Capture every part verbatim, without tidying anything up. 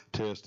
Testing.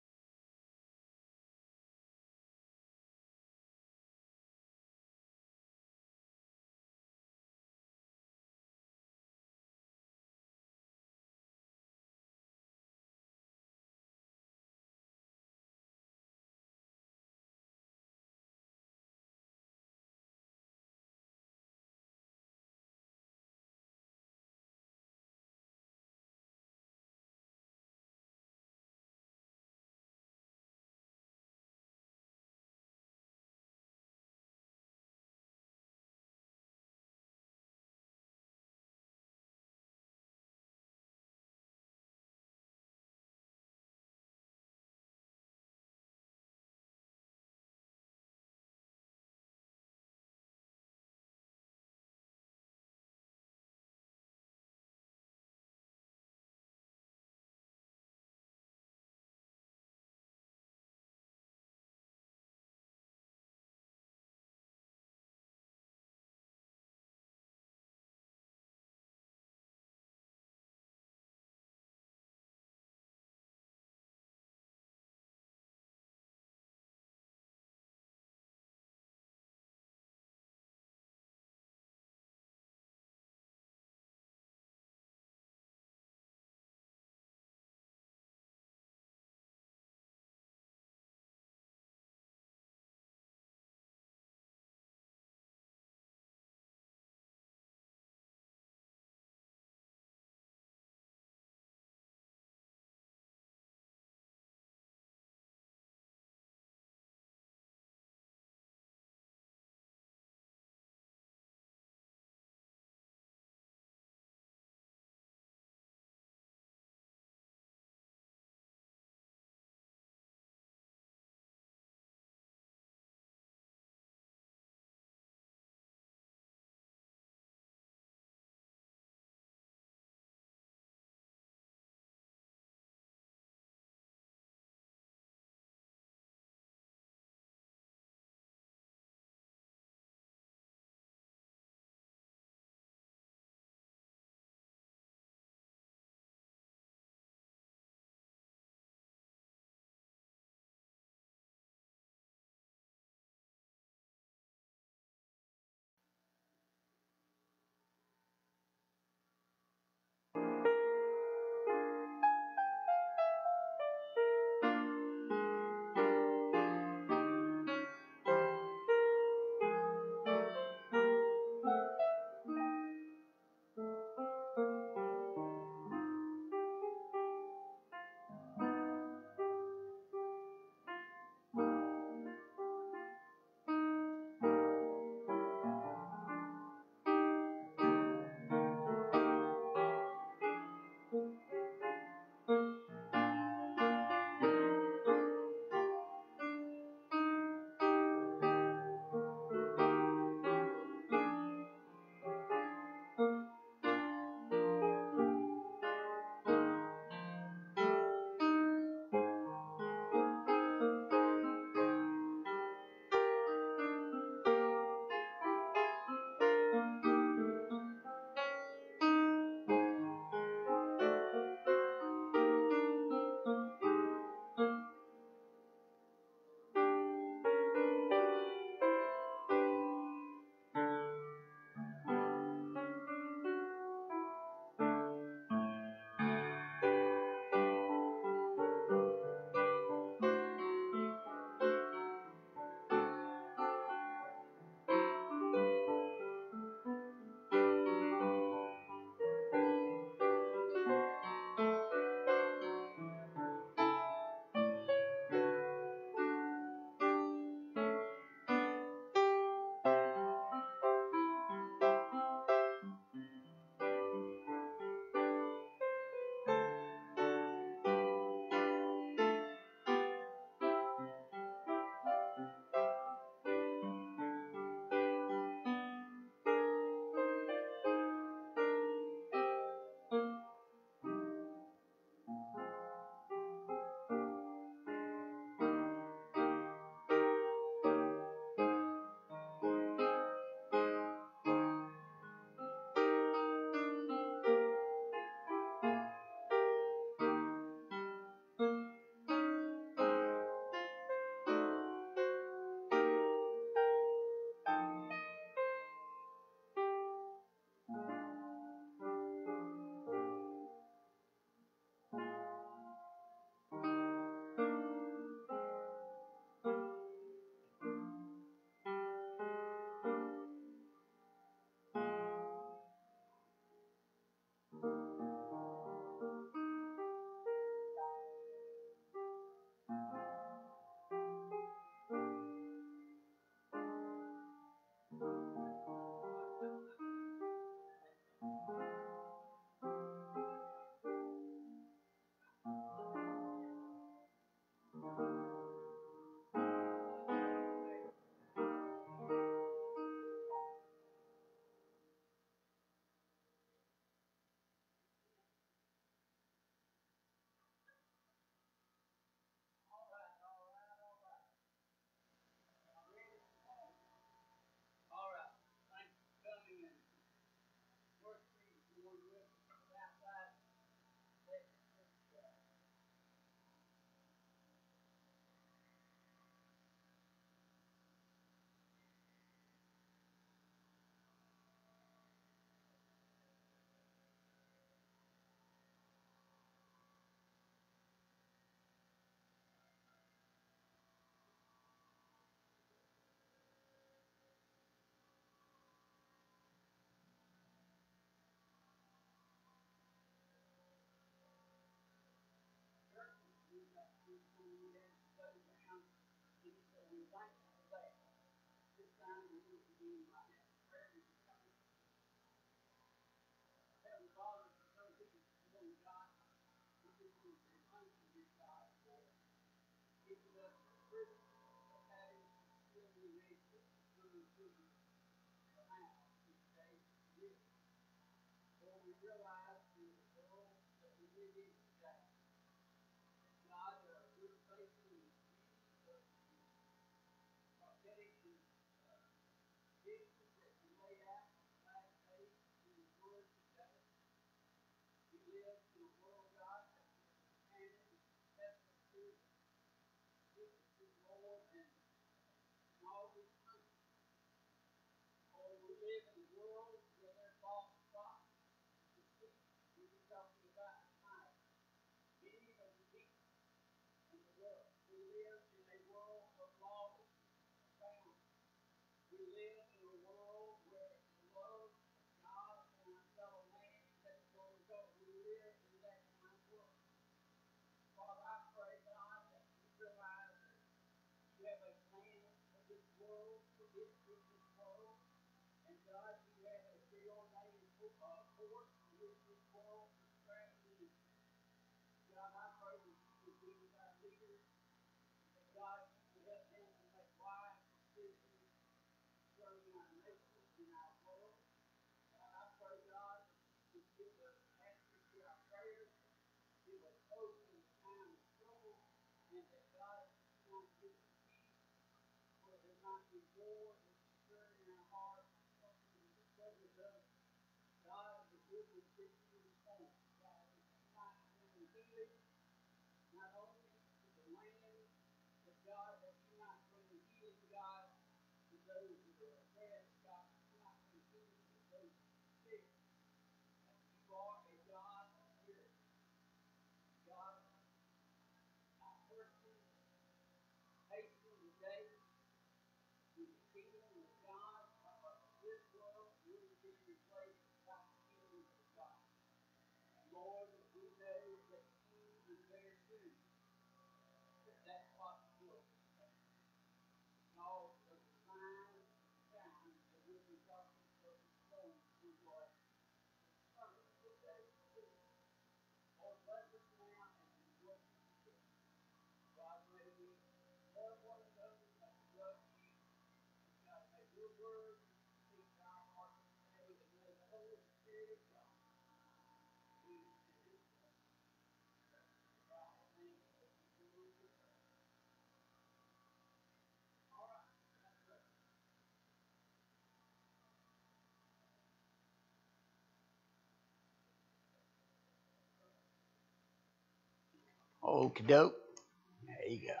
Okie doke. There you go.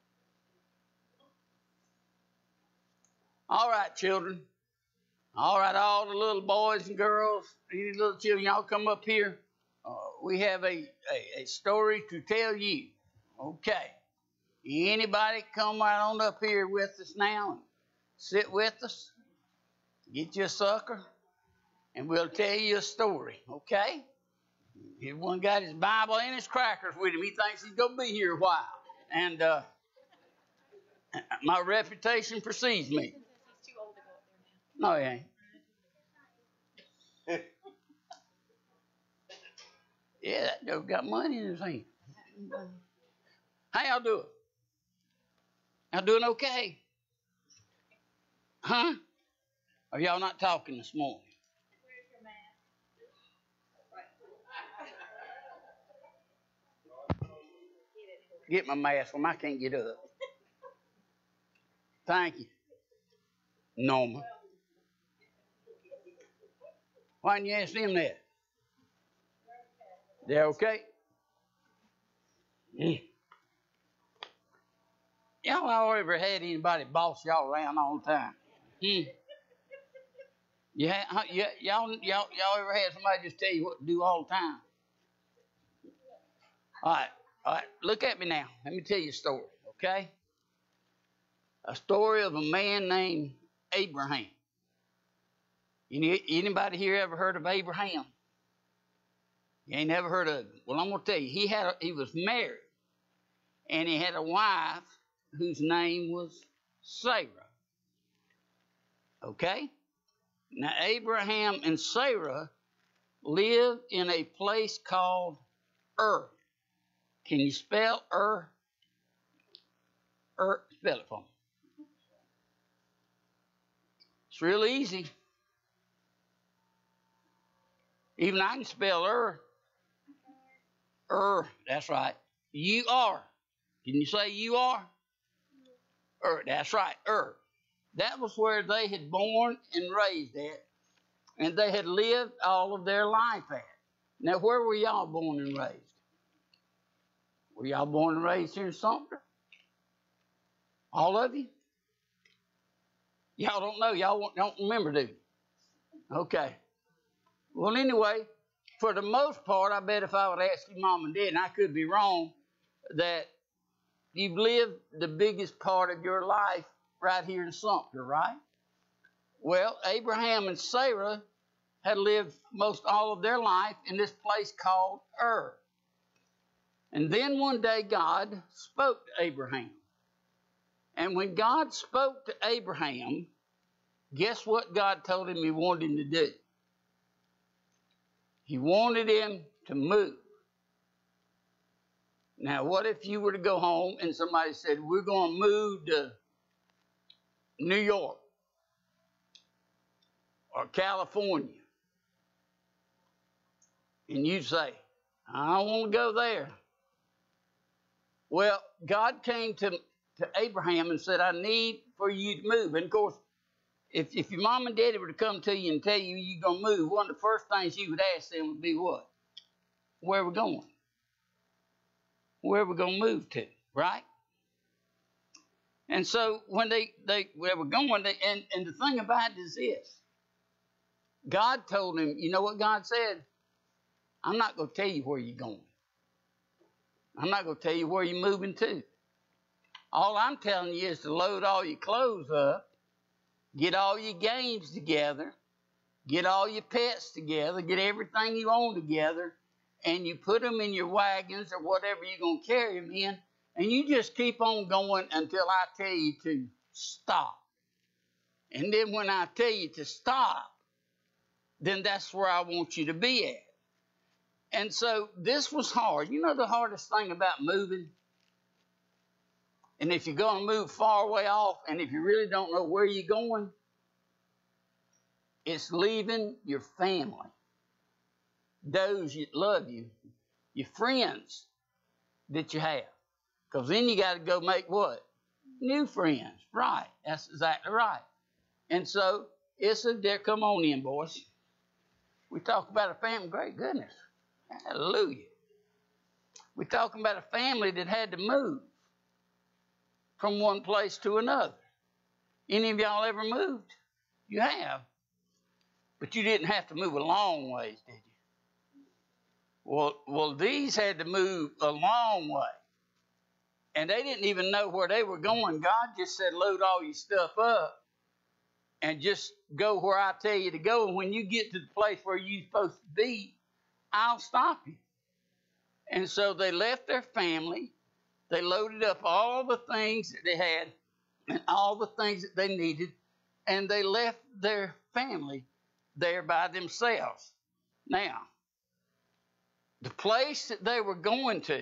All right, children. All right, all the little boys and girls, any little children, y'all come up here. Uh, we have a, a, a story to tell you. Okay. Anybody come right on up here with us now and sit with us? Get you a sucker, and we'll tell you a story, okay? Everyone got his Bible and his crackers with him. He thinks he's going to be here a while. And uh, my reputation precedes me. He's too old to go up there now. No, he ain't. Yeah, that dude got money in his hand. How y'all doing? Y'all doing okay? Huh? Or y'all not talking this morning? Where's your mask? Get my mask from. I can't get up. Thank you, Norma. Why didn't you ask them that? They're okay? Mm. Y'all all ever had anybody boss y'all around all the time? Hmm. You ha- huh, y- y'all, y'all, y'all ever had somebody just tell you what to do all the time? All right, all right. Look at me now. Let me tell you a story, okay? A story of a man named Abraham. Any, anybody here ever heard of Abraham? You ain't never heard of him. Well, I'm gonna tell you, he had a, he was married, and he had a wife whose name was Sarah. Okay? Now, Abraham and Sarah lived in a place called Ur. Can you spell Ur? Ur, spell it for me. It's real easy. Even I can spell Ur. Ur, that's right. You are. Can you say you are? Ur, that's right, Ur. That was where they had born and raised at, and they had lived all of their life at. Now, where were y'all born and raised? Were y'all born and raised here in Sumter? All of you? Y'all don't know. Y'all don't remember, do you? Okay. Well, anyway, for the most part, I bet if I would ask you, Mom and Dad, and I could be wrong, that you've lived the biggest part of your life right here in Sumter, right? Well, Abraham and Sarah had lived most all of their life in this place called Ur. And then one day God spoke to Abraham. And when God spoke to Abraham, guess what God told him he wanted him to do? He wanted him to move. Now, what if you were to go home and somebody said, we're going to move to New York or California? And you'd say, I don't want to go there. Well, God came to, to Abraham and said, I need for you to move. And of course, if, if your mom and daddy were to come to you and tell you you're going to move, one of the first things you would ask them would be what? Where are we going? Where are we going to move to, right? And so when they, they, they were going, they, and, and the thing about it is this. God told him, you know what God said? I'm not going to tell you where you're going. I'm not going to tell you where you're moving to. All I'm telling you is to load all your clothes up, get all your games together, get all your pets together, get everything you own together, and you put them in your wagons or whatever you're going to carry them in, and you just keep on going until I tell you to stop. And then when I tell you to stop, then that's where I want you to be at. And so this was hard. You know the hardest thing about moving? And if you're going to move far away off, and if you really don't know where you're going, it's leaving your family, those that love you, your friends that you have. Because then you got to go make what? New friends. Right. That's exactly right. And so it's a, there, come on in, boys. We talk about a family, great goodness. Hallelujah. We're talking about a family that had to move from one place to another. Any of y'all ever moved? You have. But you didn't have to move a long ways, did you? Well, well, these had to move a long way. And they didn't even know where they were going. God just said, load all your stuff up and just go where I tell you to go. And when you get to the place where you're supposed to be, I'll stop you. And so they left their family. They loaded up all the things that they had and all the things that they needed, and they left their family there by themselves. Now, the place that they were going to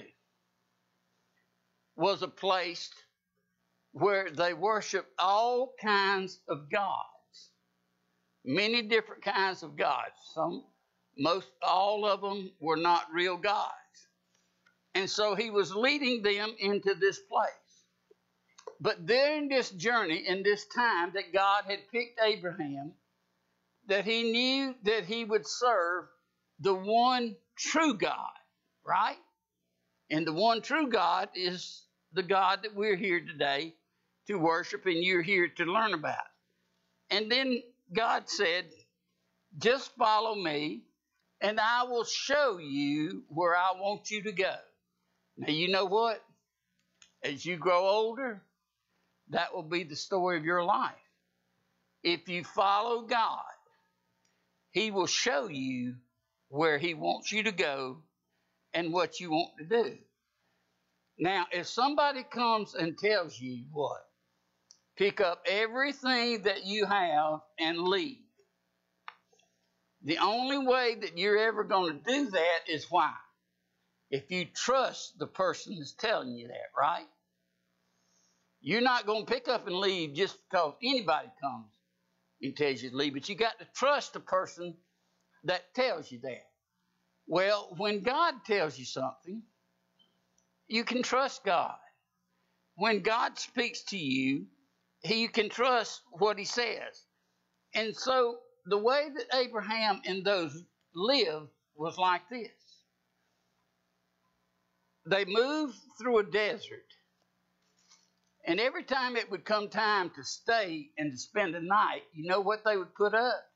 was a place where they worshiped all kinds of gods, many different kinds of gods. Some, most, all of them were not real gods. And so he was leading them into this place. But during this journey, in this time that God had picked Abraham, that he knew that he would serve the one true God, right? And the one true God is the God that we're here today to worship and you're here to learn about. And then God said, just follow me and I will show you where I want you to go. Now, you know what? As you grow older, that will be the story of your life. If you follow God, he will show you where he wants you to go and what you want to do. Now, if somebody comes and tells you what? Pick up everything that you have and leave. The only way that you're ever going to do that is why? If you trust the person that's telling you that, right? You're not going to pick up and leave just because anybody comes and tells you to leave, but you got to trust the person that tells you that. Well, when God tells you something, you can trust God. When God speaks to you, you can trust what he says. And so the way that Abraham and those lived was like this. They moved through a desert. And every time it would come time to stay and to spend the night, you know what they would put up?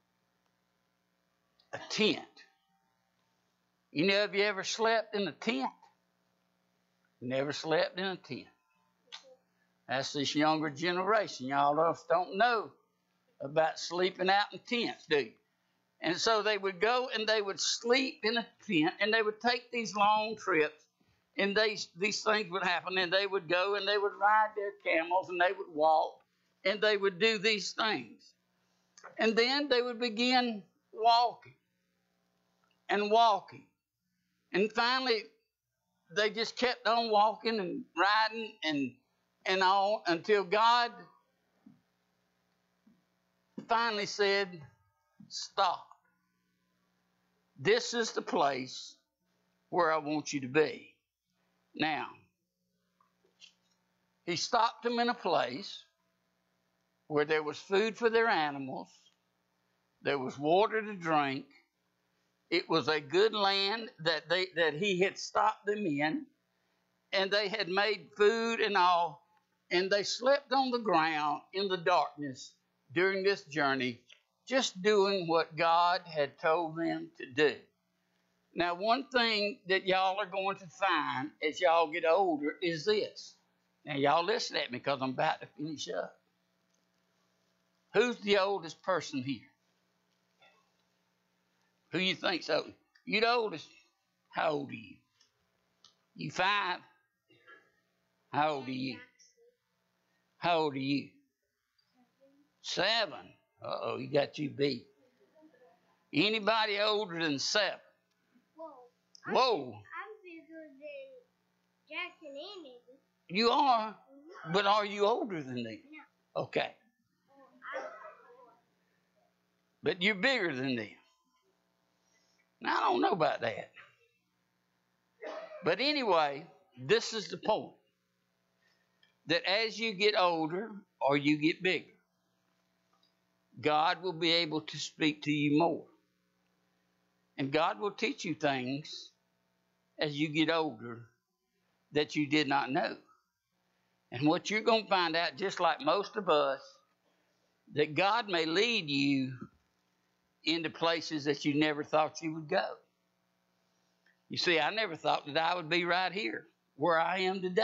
A tent. You know, have you ever slept in a tent? Never slept in a tent. That's this younger generation. Y'all else don't know about sleeping out in tents, do you? And so they would go and they would sleep in a tent, and they would take these long trips, and they, these things would happen, and they would go and they would ride their camels, and they would walk, and they would do these things. And then they would begin walking and walking. And finally, they just kept on walking and riding and, and on until God finally said, stop. This is the place where I want you to be. Now, he stopped them in a place where there was food for their animals, there was water to drink, it was a good land that they that he had stopped them in, and they had made food and all, and they slept on the ground in the darkness during this journey, just doing what God had told them to do. Now, one thing that y'all are going to find as y'all get older is this. Now, y'all listen at me because I'm about to finish up. Who's the oldest person here? Who you think's old? You the oldest? How old are you? You five? How old are you? How old are you? Seven. Uh-oh, you got you beat. Anybody older than seven? Whoa. Whoa. I'm bigger than Jackson and Eddie. You are? Mm-hmm. But are you older than them? No. Okay. But you're bigger than them. Now, I don't know about that. But anyway, this is the point. That as you get older or you get bigger, God will be able to speak to you more. And God will teach you things as you get older that you did not know. And what you're going to find out, just like most of us, that God may lead you into places that you never thought you would go. You see, I never thought that I would be right here where I am today.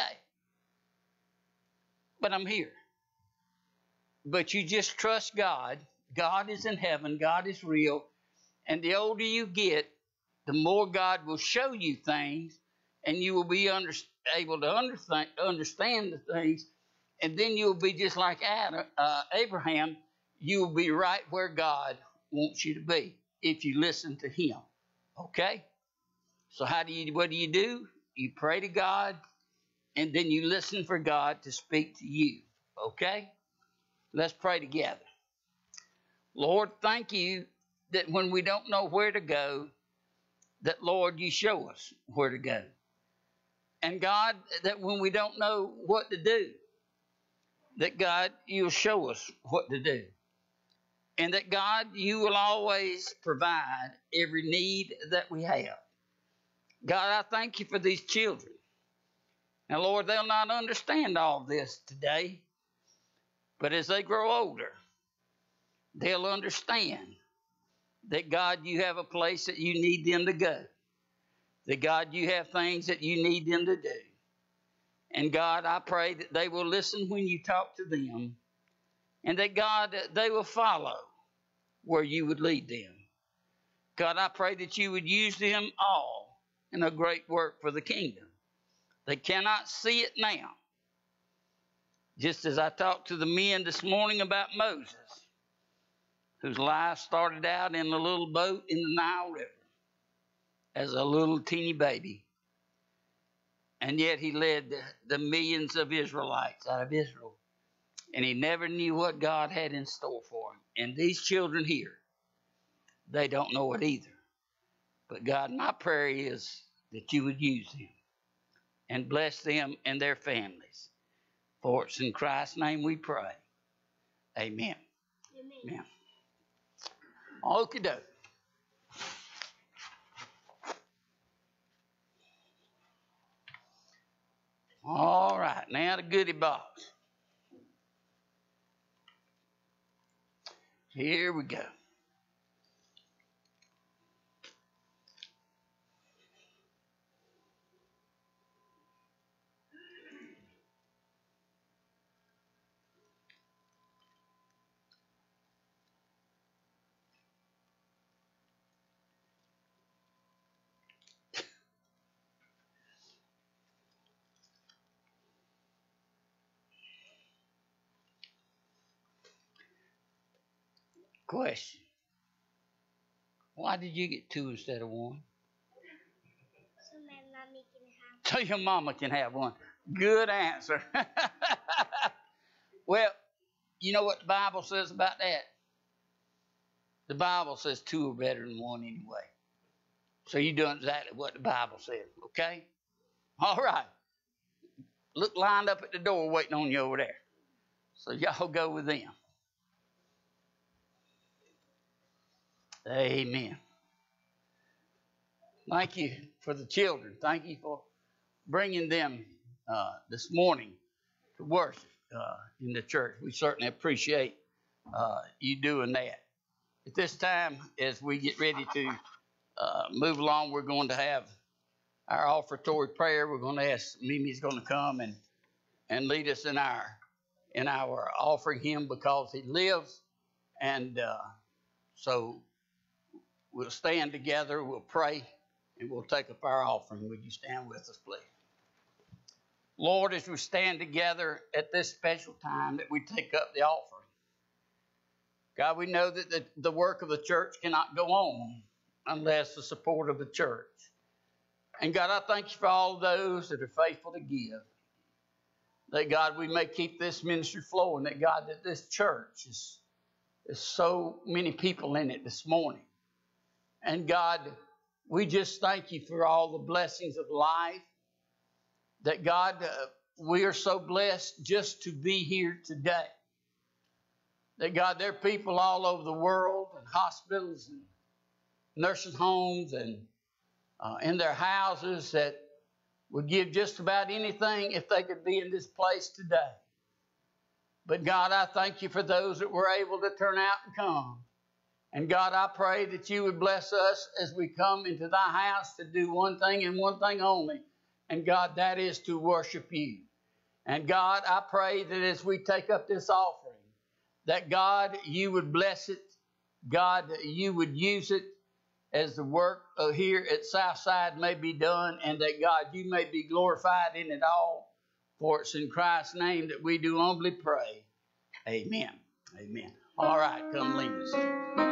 But I'm here. But you just trust God. God is in heaven. God is real. And the older you get, the more God will show you things, and you will be under, able to understand, understand the things, and then you'll be just like Adam, uh, Abraham. You will be right where God wants you to be if you listen to him. Okay? So how do you, what do you do? You pray to God, and then you listen for God to speak to you. Okay? Let's pray together. Lord, thank you that when we don't know where to go, that, Lord, you show us where to go. And, God, that when we don't know what to do, that, God, you'll show us what to do. And that, God, you will always provide every need that we have. God, I thank you for these children. Now, Lord, they'll not understand all this today, but as they grow older, they'll understand that, God, you have a place that you need them to go. That, God, you have things that you need them to do. And, God, I pray that they will listen when you talk to them, and that, God, they will follow where you would lead them. God, I pray that you would use them all in a great work for the kingdom. They cannot see it now, Just as I talked to the men this morning about Moses, whose life started out in a little boat in the Nile River as a little teeny baby. And yet he led the, the millions of Israelites out of Israel. And he never knew what God had in store for him. And these children here, they don't know it either. But God, my prayer is that you would use them and bless them and their families. For it's in Christ's name we pray. Amen. Amen. Amen. Okie doke. All right, now the goodie box. Here we go. Question. Why did you get two instead of one? So my mommy can have. So your mama can have one. Good answer. Well, you know what the Bible says about that? The Bible says two are better than one anyway. So you're doing exactly what the Bible says, okay? All right. Look lined up at the door waiting on you over there. So y'all go with them. Amen. Thank you for the children. Thank you for bringing them uh, this morning to worship uh, in the church. We certainly appreciate uh, you doing that. At this time, as we get ready to uh, move along, we're going to have our offertory prayer. We're going to ask Mimi's going to come and, and lead us in our in our offering him because he lives. And uh, so we'll stand together, we'll pray, and we'll take up our offering. Would you stand with us, please? Lord, as we stand together at this special time that we take up the offering, God, we know that the, the work of the church cannot go on unless the support of the church. And God, I thank you for all those that are faithful to give. That, God, we may keep this ministry flowing. That, God, that this church is, is so many people in it this morning. And, God, we just thank you for all the blessings of life. That, God, uh, we are so blessed just to be here today. That, God, there are people all over the world in hospitals and nursing homes and uh, in their houses that would give just about anything if they could be in this place today. But, God, I thank you for those that were able to turn out and come. And, God, I pray that you would bless us as we come into thy house to do one thing and one thing only. And, God, that is to worship you. And, God, I pray that as we take up this offering, that, God, you would bless it. God, you would use it as the work here at Southside may be done, and that, God, you may be glorified in it all. For it's in Christ's name that we do humbly pray. Amen. Amen. All right, come lead us.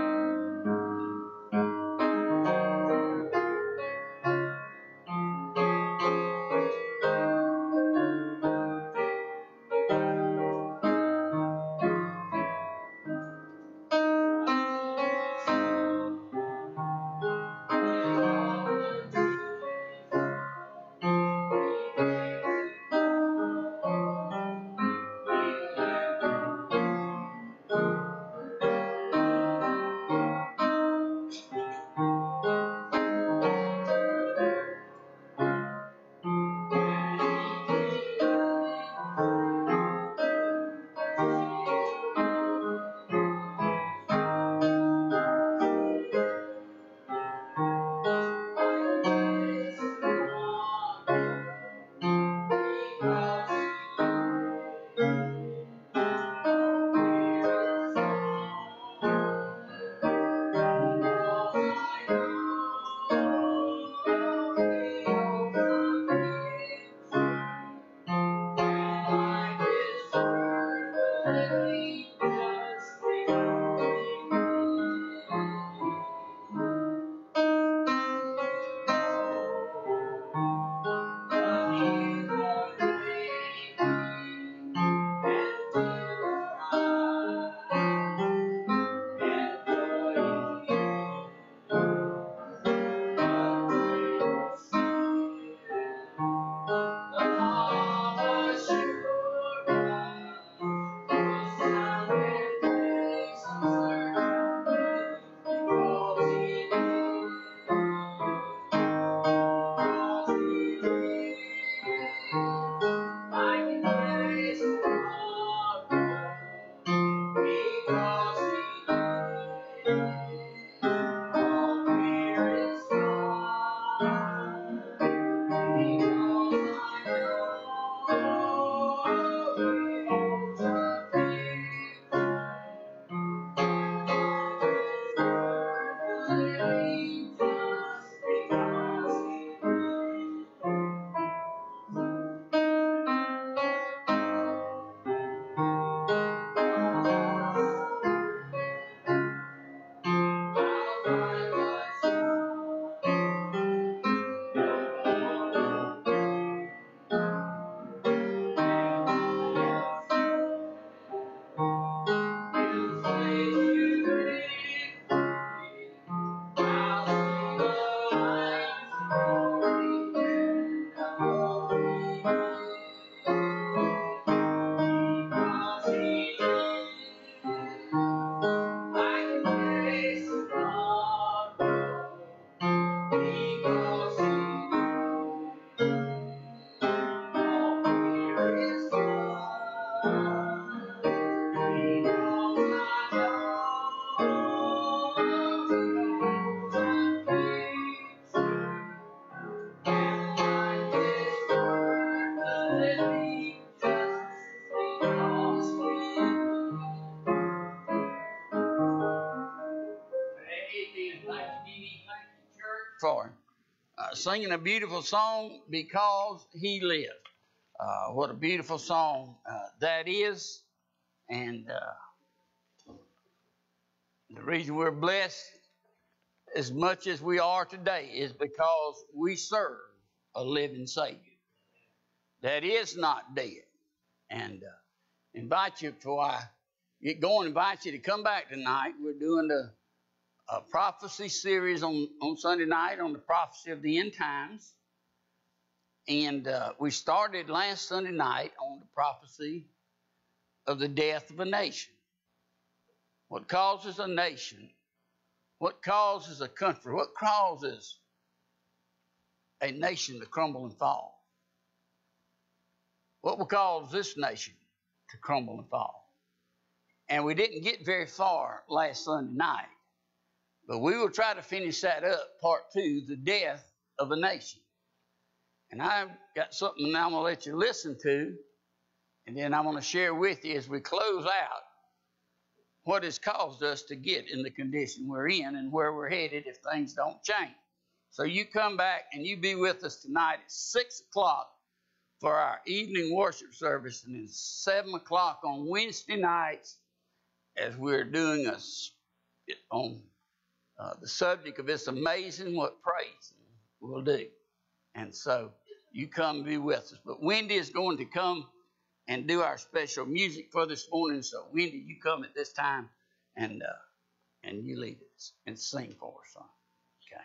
uh, singing a beautiful song, Because He Lives. Uh, what a beautiful song uh, that is. And uh, the reason we're blessed as much as we are today is because we serve a living Savior that is not dead. And uh, invite you, before I get going, invite you to come back tonight. We're doing the a prophecy series on, on Sunday night on the prophecy of the end times. And uh, we started last Sunday night on the prophecy of the death of a nation. What causes a nation? What causes a country? What causes a nation to crumble and fall? What will cause this nation to crumble and fall? And we didn't get very far last Sunday night. But we will try to finish that up, part two, the death of a nation. And I've got something now I'm going to let you listen to, and then I'm going to share with you as we close out what has caused us to get in the condition we're in and where we're headed if things don't change. So you come back and you be with us tonight at six o'clock for our evening worship service, and then seven o'clock on Wednesday nights as we're doing a on Uh, the subject of It's Amazing What Praise Will Do. And so you come be with us. But Wendy is going to come and do our special music for this morning. So Wendy, you come at this time and uh, and you lead us and sing for us, son. Okay.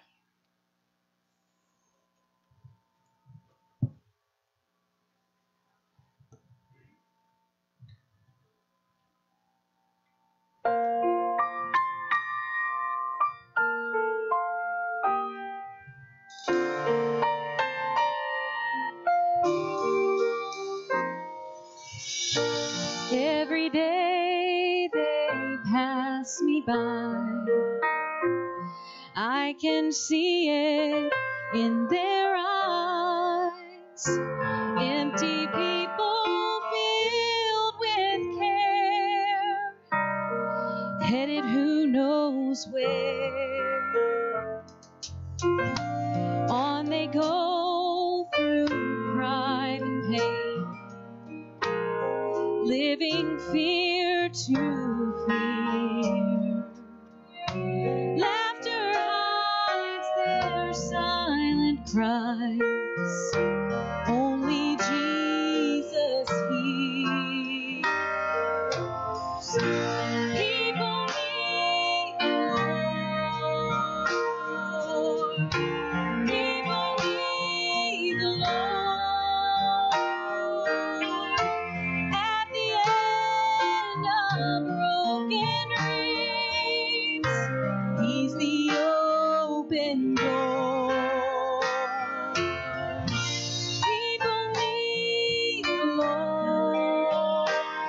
Every day they pass me by, I can see it in their eyes. Empty people filled with care, headed who knows where. On they go through crime and pain, living fear to fear. Laughter hides their silent cries. Only Jesus hears. People need the Lord. People need the Lord. At the end of broken dreams, He's the open door. People need the Lord.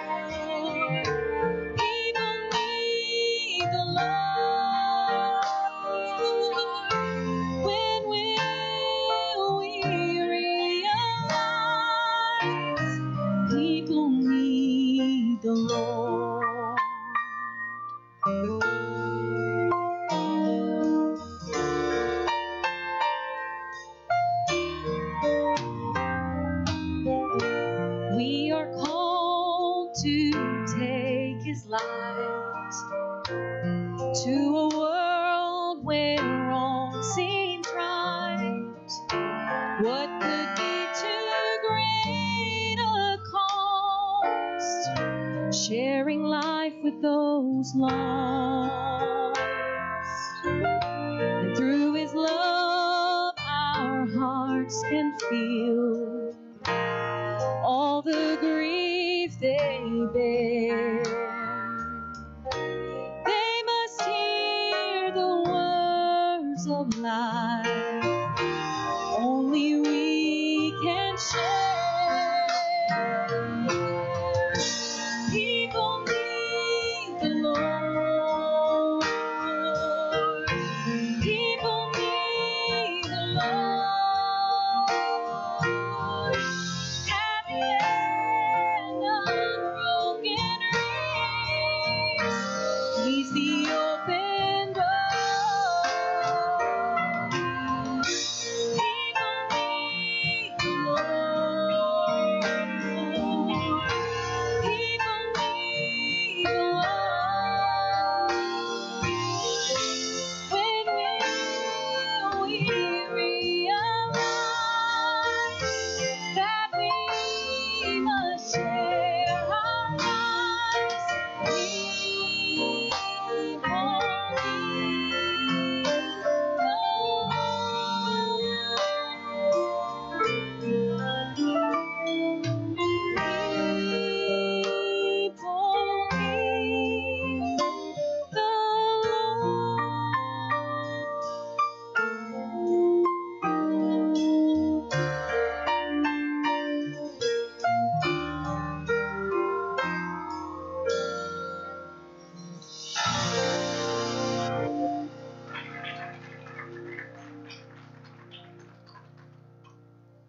People need the Lord. When will we realize people need the Lord? We are called to take His light to a world where wrong seems right. What could be too great a cost? Sharing life with those lost. And through His love, our hearts can feel all the grief they bear. They must hear the words of life only we can share. People need the Lord. People need the Lord. At the end of broken dreams, He's the open door.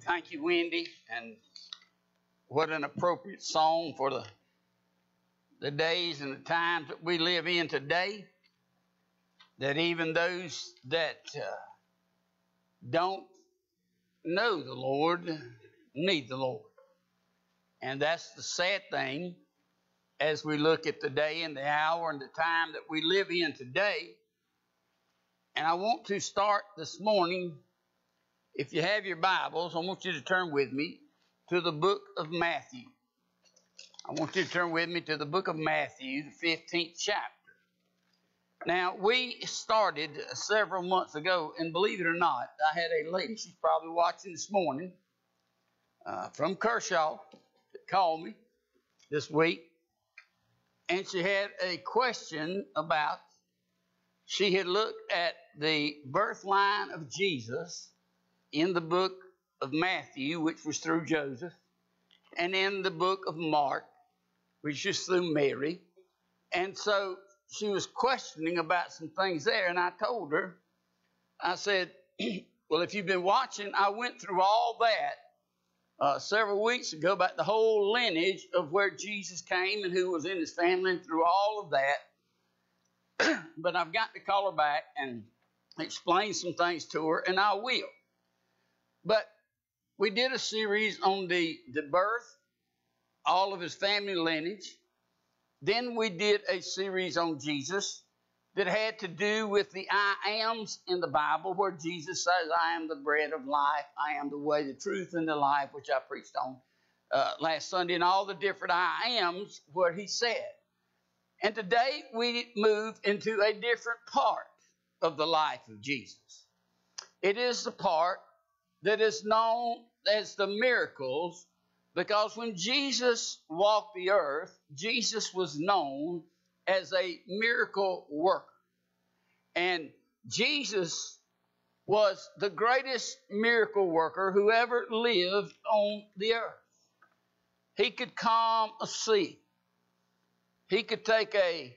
Thank you, Wendy. And what an appropriate song for the, the days and the times that we live in today. That even those that uh, don't know the Lord need the Lord. And that's the sad thing as we look at the day and the hour and the time that we live in today. And I want to start this morning, if you have your Bibles, I want you to turn with me to the book of Matthew. I want you to turn with me to the book of Matthew, the fifteenth chapter. Now, we started several months ago, and believe it or not, I had a lady, she's probably watching this morning, uh, from Kershaw, that called me this week, and she had a question about, she had looked at the birth line of Jesus in the book of Matthew, which was through Joseph, and in the book of Mark, which is through Mary. And so she was questioning about some things there, and I told her, I said, well, if you've been watching, I went through all that uh, several weeks ago about the whole lineage of where Jesus came and who was in his family and through all of that. But I've got to call her back and explain some things to her, and I will. But we did a series on the, the birth, all of his family lineage. Then we did a series on Jesus that had to do with the I ams in the Bible, where Jesus says, I am the bread of life, I am the way, the truth, and the life, which I preached on uh, last Sunday, and all the different I ams, what he said. And today we move into a different part of the life of Jesus. It is the part that is known as the miracles, because when Jesus walked the earth, Jesus was known as a miracle worker. And Jesus was the greatest miracle worker who ever lived on the earth. He could calm a sea. He could take a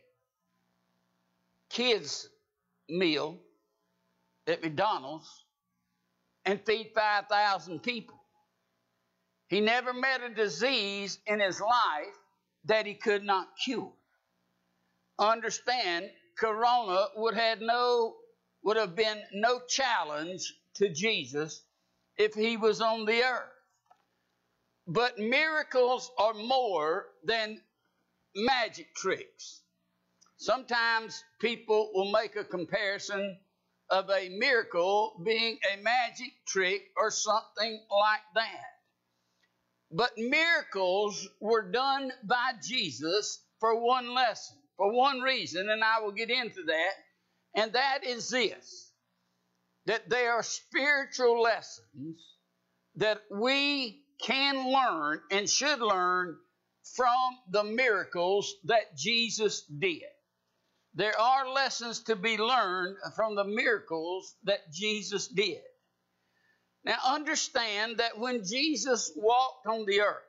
kid's meal at McDonald's and feed five thousand people. He never met a disease in his life that he could not cure. Understand, Corona would have no would have been no challenge to Jesus if he was on the earth. But miracles are more than magic tricks. Sometimes people will make a comparison of a miracle being a magic trick or something like that. But miracles were done by Jesus for one lesson, for one reason, and I will get into that, and that is this, that they are spiritual lessons that we can learn and should learn from the miracles that Jesus did. There are lessons to be learned from the miracles that Jesus did. Now understand that when Jesus walked on the earth,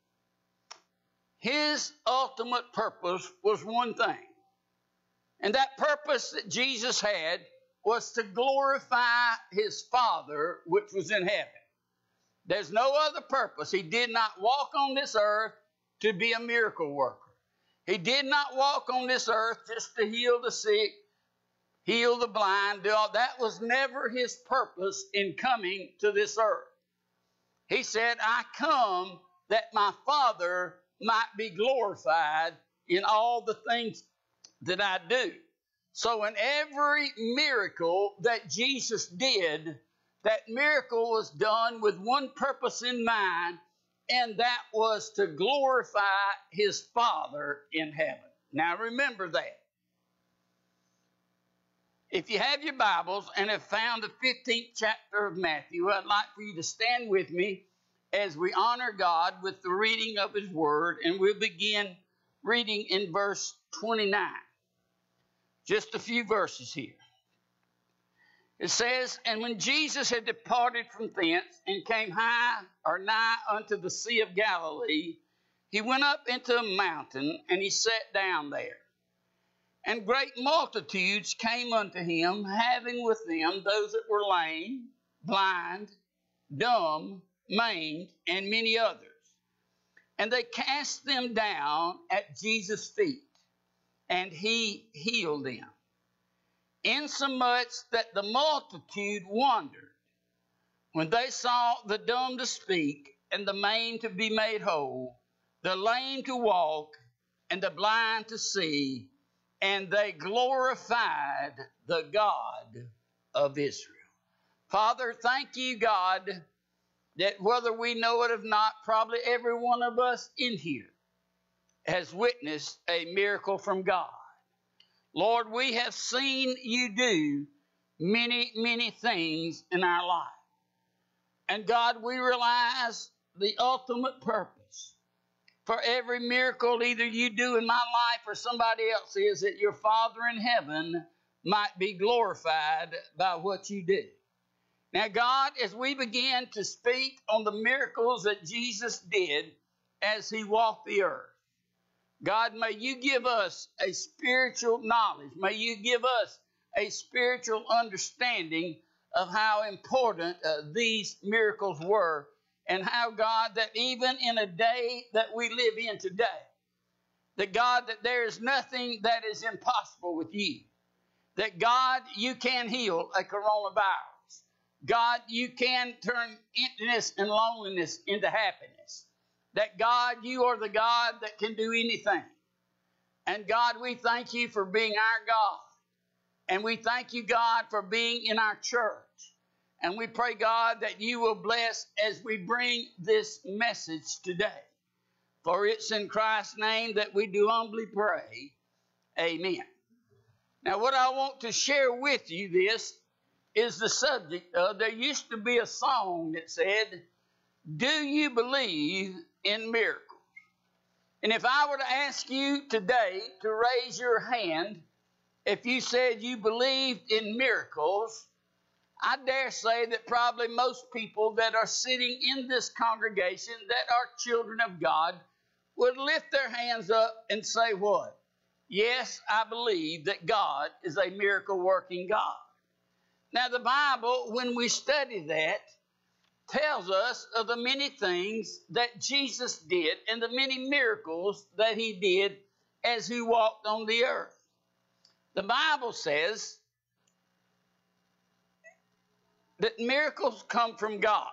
his ultimate purpose was one thing. And that purpose that Jesus had was to glorify his Father which was in heaven. There's no other purpose. He did not walk on this earth to be a miracle worker. He did not walk on this earth just to heal the sick, heal the blind, do all. That was never his purpose in coming to this earth. He said, I come that my Father might be glorified in all the things that I do. So in every miracle that Jesus did, that miracle was done with one purpose in mind, and that was to glorify his Father in heaven. Now remember that. If you have your Bibles and have found the fifteenth chapter of Matthew, I'd like for you to stand with me as we honor God with the reading of his word, and we'll begin reading in verse twenty-nine. Just a few verses here. It says, and when Jesus had departed from thence and came high or nigh unto the Sea of Galilee, he went up into a mountain, and he sat down there. And great multitudes came unto him, having with them those that were lame, blind, dumb, maimed, and many others. And they cast them down at Jesus' feet, and he healed them. Insomuch that the multitude wondered when they saw the dumb to speak, and the maimed to be made whole, the lame to walk, and the blind to see, and they glorified the God of Israel. Father, thank you, God, that whether we know it or not, probably every one of us in here has witnessed a miracle from God. Lord, we have seen you do many, many things in our life. And God, we realize the ultimate purpose for every miracle either you do in my life or somebody else is that your Father in heaven might be glorified by what you do. Now, God, as we begin to speak on the miracles that Jesus did as he walked the earth, God, may you give us a spiritual knowledge. May you give us a spiritual understanding of how important uh, these miracles were, and how, God, that even in a day that we live in today, that, God, that there is nothing that is impossible with you. That, God, you can heal a coronavirus. God, you can turn emptiness and loneliness into happiness. That, God, you are the God that can do anything. And, God, we thank you for being our God. And we thank you, God, for being in our church. And we pray, God, that you will bless as we bring this message today. For it's in Christ's name that we do humbly pray. Amen. Now, what I want to share with you this is the subject of, there used to be a song that said, do you believe in miracles? And if I were to ask you today to raise your hand, if you said you believed in miracles, I dare say that probably most people that are sitting in this congregation that are children of God would lift their hands up and say what? Yes, I believe that God is a miracle-working God. Now, the Bible, when we study that, tells us of the many things that Jesus did and the many miracles that he did as he walked on the earth. The Bible says that miracles come from God.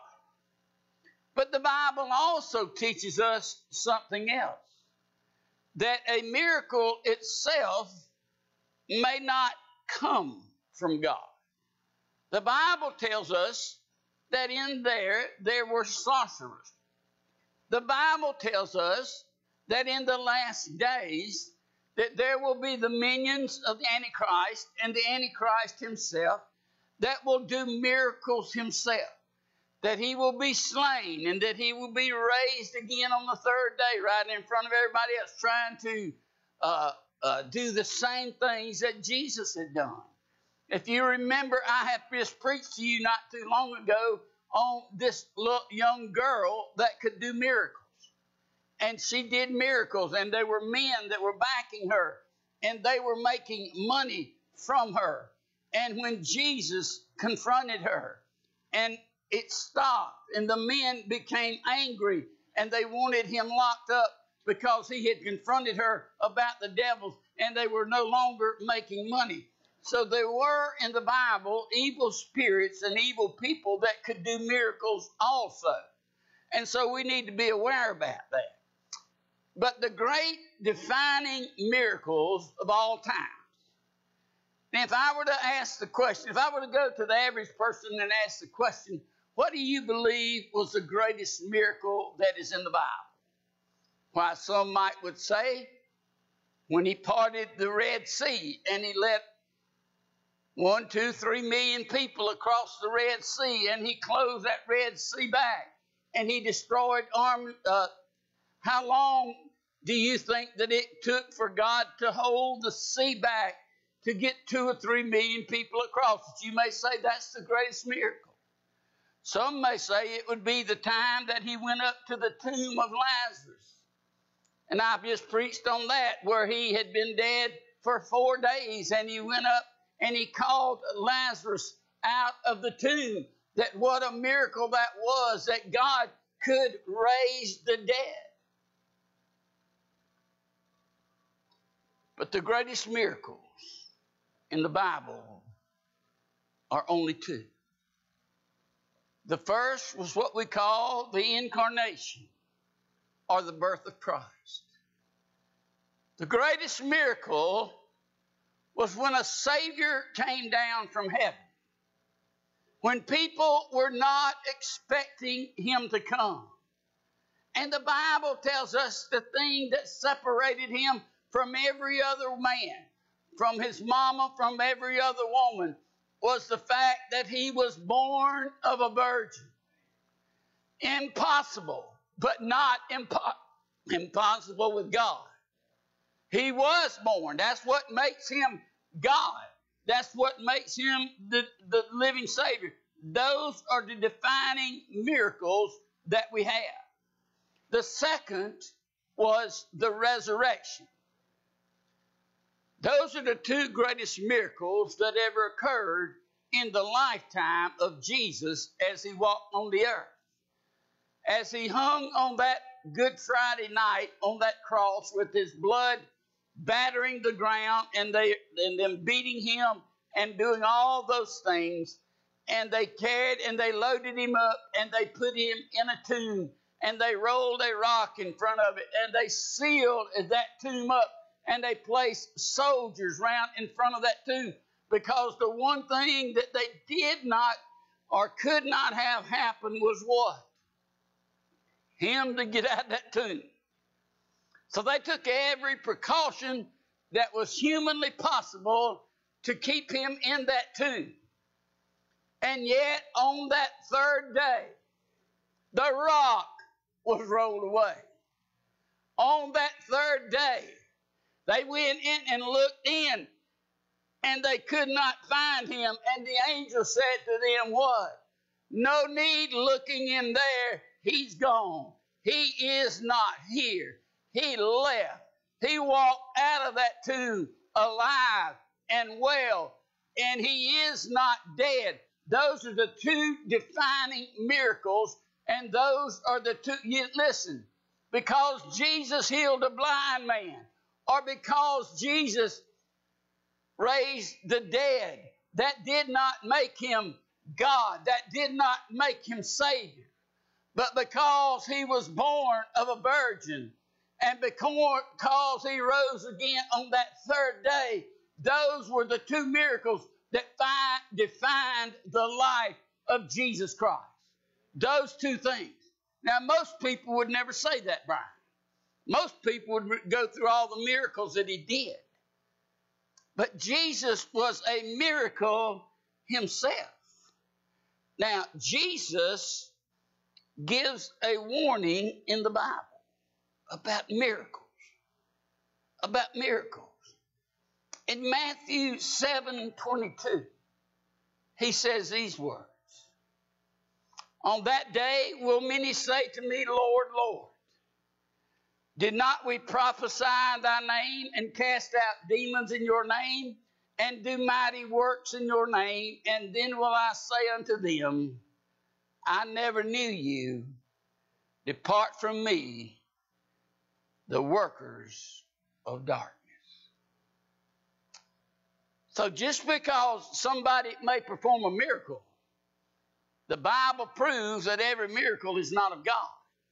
But the Bible also teaches us something else. That a miracle itself may not come from God. The Bible tells us that in there, there were sorcerers. The Bible tells us that in the last days, that there will be the minions of the Antichrist and the Antichrist himself that will do miracles himself. That he will be slain and that he will be raised again on the third day, right in front of everybody else, trying to uh, uh, do the same things that Jesus had done. If you remember, I have just preached to you not too long ago on this little young girl that could do miracles. And she did miracles, and there were men that were backing her, and they were making money from her. And when Jesus confronted her, and it stopped, and the men became angry, and they wanted him locked up because he had confronted her about the devils, and they were no longer making money. So there were in the Bible evil spirits and evil people that could do miracles also. And so we need to be aware about that. But the great defining miracles of all times. Now, if I were to ask the question, if I were to go to the average person and ask the question, what do you believe was the greatest miracle that is in the Bible? Why, some might would say, when he parted the Red Sea and he let one, two, three million people across the Red Sea, and he closed that Red Sea back, and he destroyed army. Uh, how long do you think that it took for God to hold the sea back to get two or three million people across it? You may say that's the greatest miracle. Some may say it would be the time that he went up to the tomb of Lazarus. And I've just preached on that, where he had been dead for four days, and he went up and he called Lazarus out of the tomb. that what a miracle that was, that God could raise the dead. But the greatest miracles in the Bible are only two. The first was what we call the incarnation, or the birth of Christ. The greatest miracle was when a Savior came down from heaven, when people were not expecting him to come. And the Bible tells us the thing that separated him from every other man, from his mama, from every other woman, was the fact that he was born of a virgin. Impossible, but not impo- impossible with God. He was born. That's what makes him God. That's what makes him the, the living Savior. Those are the defining miracles that we have. The second was the resurrection. Those are the two greatest miracles that ever occurred in the lifetime of Jesus as he walked on the earth. As he hung on that Good Friday night on that cross with his blood battering the ground, and they and them beating him and doing all those things, and they carried and they loaded him up and they put him in a tomb, and they rolled a rock in front of it, and they sealed that tomb up, and they placed soldiers round in front of that tomb, because the one thing that they did not or could not have happen was what? Him to get out of that tomb. So they took every precaution that was humanly possible to keep him in that tomb. And yet, on that third day, the rock was rolled away. On that third day, they went in and looked in, and they could not find him. And the angel said to them, what? No need looking in there. He's gone. He is not here. He left. He walked out of that tomb alive and well, and he is not dead. Those are the two defining miracles, and those are the two. You, listen, because Jesus healed a blind man, or because Jesus raised the dead, that did not make him God. That did not make him Savior. But because he was born of a virgin, and because he rose again on that third day, those were the two miracles that fi- defined the life of Jesus Christ. Those two things. Now, most people would never say that, Brian. Most people would go through all the miracles that he did. But Jesus was a miracle himself. Now, Jesus gives a warning in the Bible about miracles. About miracles. In Matthew seven twenty-two, he says these words. On that day will many say to me, Lord, Lord, did not we prophesy in thy name and cast out demons in your name and do mighty works in your name? And then will I say unto them, I never knew you. Depart from me, the workers of darkness. So just because somebody may perform a miracle, the Bible proves that every miracle is not of God.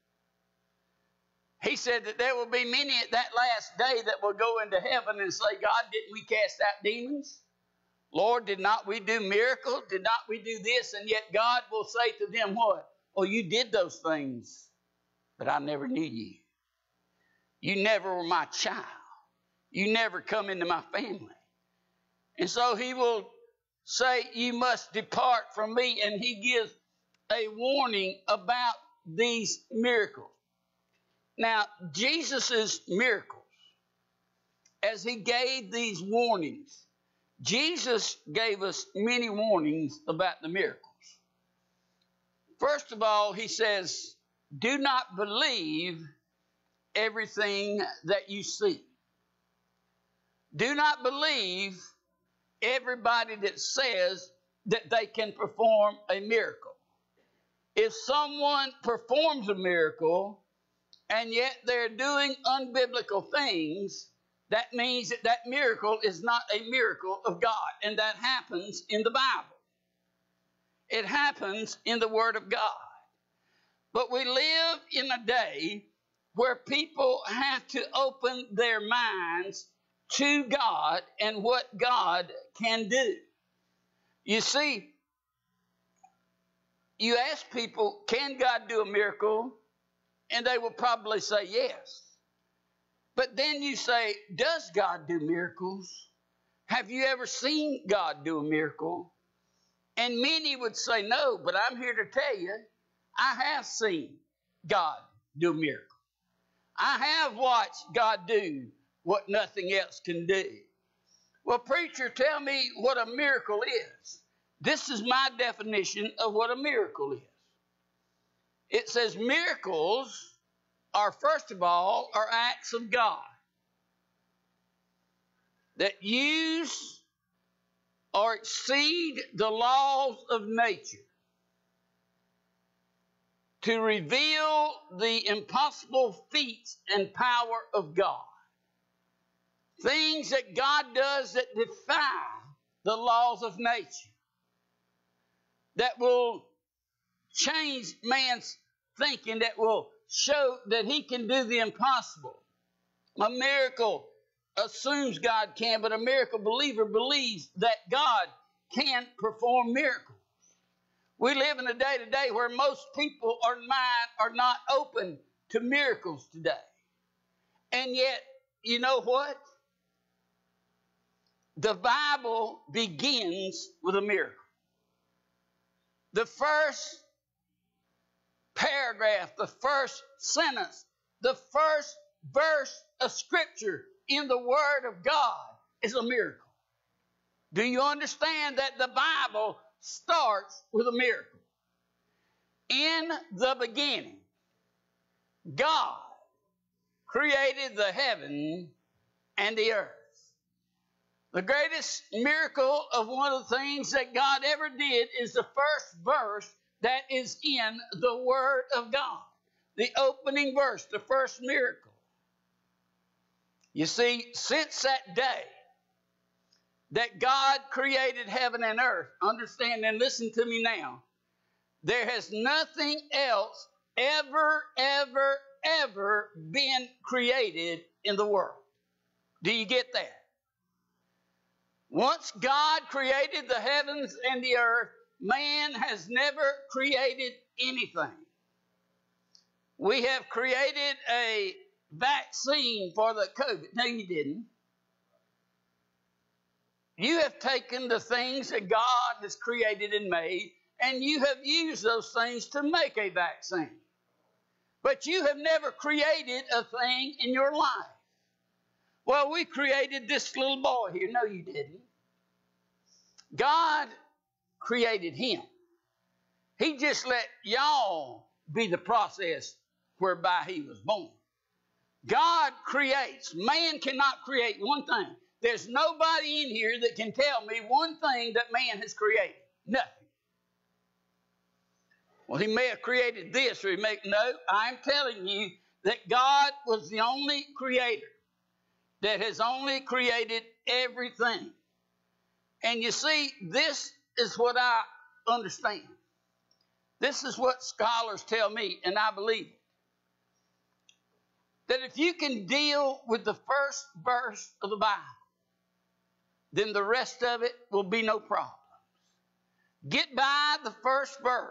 He said that there will be many at that last day that will go into heaven and say, God, didn't we cast out demons? Lord, did not we do miracles? Did not we do this? And yet God will say to them what? Well, you did those things, but I never knew you. You never were my child. You never come into my family. And so he will say, you must depart from me. And he gives a warning about these miracles. Now, Jesus' miracles, as he gave these warnings, Jesus gave us many warnings about the miracles. First of all, he says, do not believe everything that you see. Do not believe everybody that says that they can perform a miracle. If someone performs a miracle and yet they're doing unbiblical things, that means that that miracle is not a miracle of God. And that happens in the Bible. It happens in the Word of God. But we live in a day where people have to open their minds to God and what God can do. You see, you ask people, can God do a miracle? And they will probably say yes. But then you say, does God do miracles? Have you ever seen God do a miracle? And many would say no, but I'm here to tell you, I have seen God do a miracle. I have watched God do what nothing else can do. Well, preacher, tell me what a miracle is. This is my definition of what a miracle is. It says miracles are, first of all, are acts of God that use or exceed the laws of nature to reveal the impossible feats and power of God. Things that God does that defy the laws of nature, that will change man's thinking, that will show that he can do the impossible. A miracle assumes God can, but a miracle believer believes that God can perform miracles. We live in a day today where most people are mind are not open to miracles today. And yet, you know what? The Bible begins with a miracle. The first paragraph, the first sentence, the first verse of Scripture in the Word of God is a miracle. Do you understand that the Bible starts with a miracle? In the beginning, God created the heaven and the earth. The greatest miracle of one of the things that God ever did is the first verse that is in the Word of God. The opening verse, the first miracle. You see, since that day that God created heaven and earth, understand and listen to me now, there has nothing else ever, ever, ever been created in the world. Do you get that? Once God created the heavens and the earth, man has never created anything. We have created a vaccine for the COVID. No, you didn't. You have taken the things that God has created and made, and you have used those things to make a vaccine. But you have never created a thing in your life. Well, we created this little boy here. No, you didn't. God created him. He just let y'all be the process whereby he was born. God creates. Man cannot create one thing. There's nobody in here that can tell me one thing that man has created. Nothing. Well, he may have created this, or he may... No, I'm telling you that God was the only creator that has only created everything. And you see, this is what I understand. This is what scholars tell me, and I believe it. That if you can deal with the first verse of the Bible, then the rest of it will be no problem. Get by the first verse,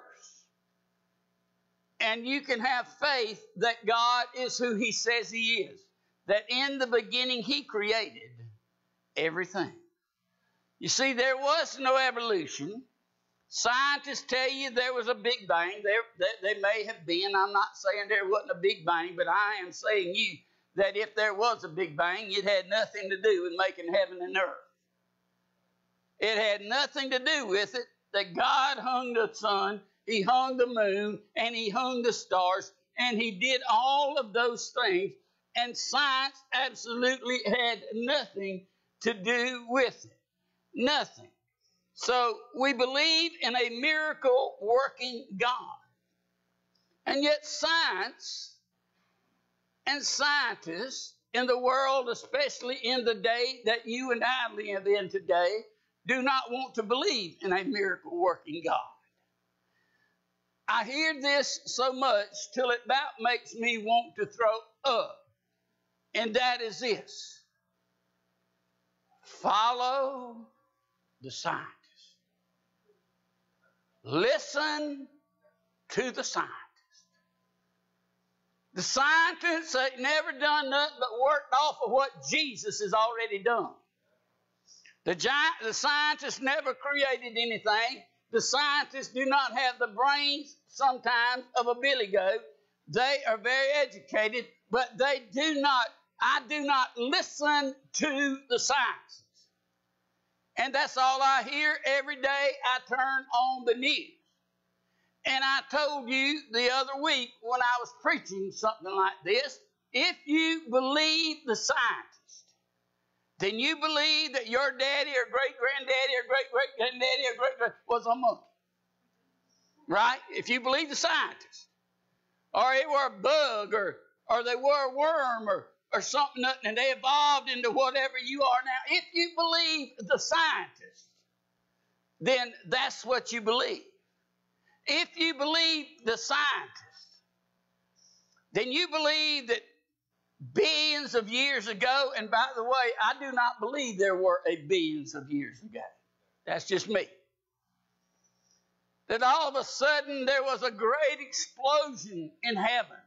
and you can have faith that God is who he says he is. That in the beginning he created everything. You see, there was no evolution. Scientists tell you there was a Big Bang. There, they, they may have been. I'm not saying there wasn't a Big Bang, but I am saying you that if there was a Big Bang, it had nothing to do with making heaven and earth. It had nothing to do with it that God hung the sun, he hung the moon, and he hung the stars, and he did all of those things, and science absolutely had nothing to do with it. Nothing. So we believe in a miracle-working God. And yet science and scientists in the world, especially in the day that you and I live in today, do not want to believe in a miracle-working God. I hear this so much till it about makes me want to throw up. And that is this. Follow the scientists. Listen to the scientists. The scientists ain't never done nothing but worked off of what Jesus has already done. The, giant, the scientists never created anything. The scientists do not have the brains, sometimes, of a billy goat. They are very educated, but they do not, I do not listen to the scientists. And that's all I hear every day I turn on the news. And I told you the other week when I was preaching something like this, if you believe the scientists, then you believe that your daddy or great-granddaddy or great-great-granddaddy or great-great was a monkey. Right? If you believe the scientists. Or it were a bug or, or they were a worm or, or something, and they evolved into whatever you are now. If you believe the scientists, then that's what you believe. If you believe the scientists, then you believe that billions of years ago, and by the way, I do not believe there were a billions of years ago. That's just me. That all of a sudden there was a great explosion in heaven.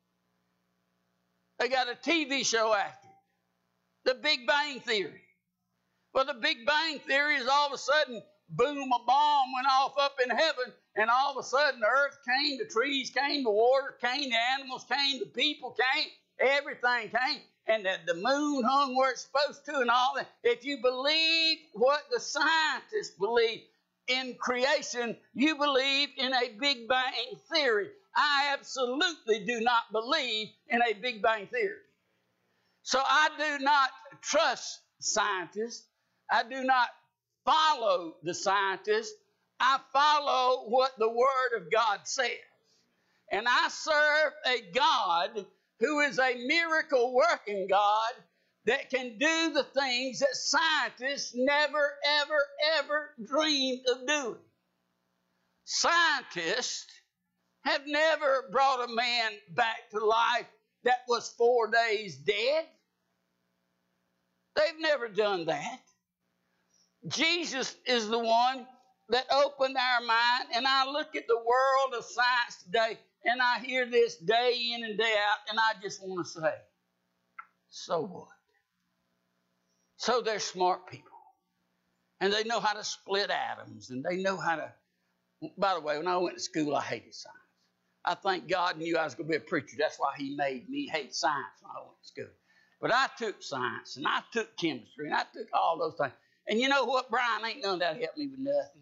They got a T V show after it. The Big Bang Theory. Well, the Big Bang Theory is all of a sudden, boom, a bomb went off up in heaven, and all of a sudden the earth came, the trees came, the water came, the animals came, the people came, everything came, and the, the moon hung where it's supposed to and all that. If you believe what the scientists believe in creation, you believe in a Big Bang Theory. I absolutely do not believe in a Big Bang Theory. So I do not trust scientists. I do not follow the scientists. I follow what the Word of God says. And I serve a God who is a miracle-working God that can do the things that scientists never, ever, ever dreamed of doing. Scientists have never brought a man back to life that was four days dead. They've never done that. Jesus is the one that opened our mind, and I look at the world of science today, and I hear this day in and day out, and I just want to say, so what? So they're smart people, and they know how to split atoms, and they know how to, by the way, when I went to school, I hated science. I thank God knew I was going to be a preacher. That's why he made me hate science when I went to school. But I took science, and I took chemistry, and I took all those things. And you know what, Brian? Ain't none of that helped me with nothing.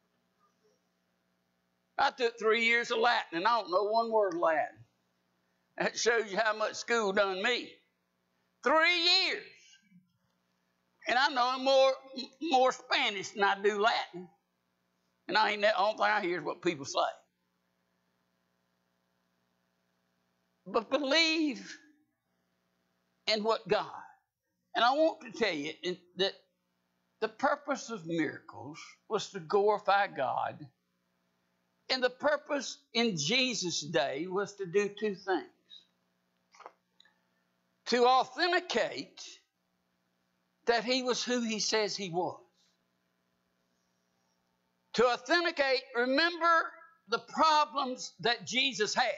I took three years of Latin, and I don't know one word of Latin. That shows you how much school done me. Three years. And I know more, more Spanish than I do Latin. And I ain't the only thing I hear is what people say. But believe in what God. And I want to tell you that the purpose of miracles was to glorify God. And the purpose in Jesus' day was to do two things. To authenticate that he was who he says he was. To authenticate, remember the problems that Jesus had.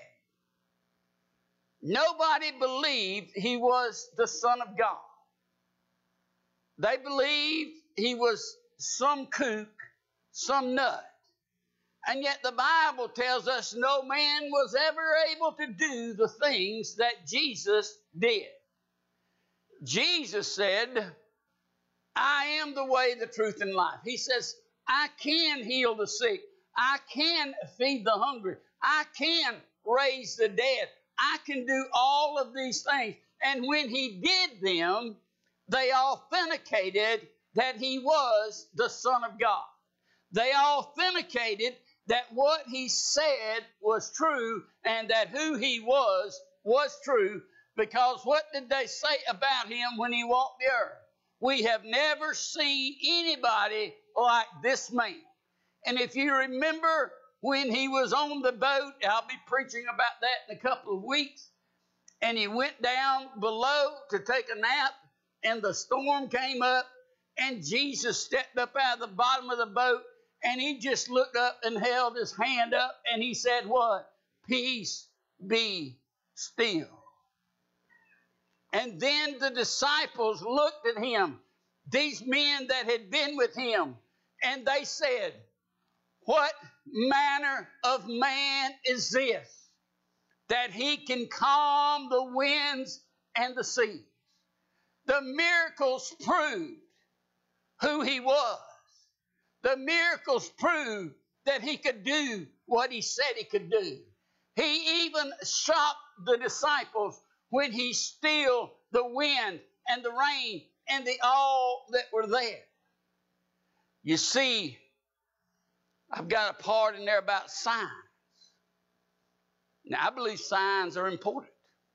Nobody believed he was the Son of God. They believed he was some kook, some nut. And yet the Bible tells us no man was ever able to do the things that Jesus did. Jesus said, I am the way, the truth, and life. He says, I can heal the sick. I can feed the hungry. I can raise the dead. I can do all of these things. And when he did them, they authenticated that he was the Son of God. They authenticated that what he said was true and that who he was was true, because what did they say about him when he walked the earth? We have never seen anybody like this man. And if you remember when he was on the boat, I'll be preaching about that in a couple of weeks, and he went down below to take a nap, and the storm came up, and Jesus stepped up out of the bottom of the boat, and he just looked up and held his hand up, and he said what? Peace be still. And then the disciples looked at him, these men that had been with him, and they said, what manner of man is this, that he can calm the winds and the seas? The miracles proved who he was. The miracles proved that he could do what he said he could do. He even shocked the disciples when he stilled the wind and the rain and the all that were there. You see, I've got a part in there about signs. Now, I believe signs are important.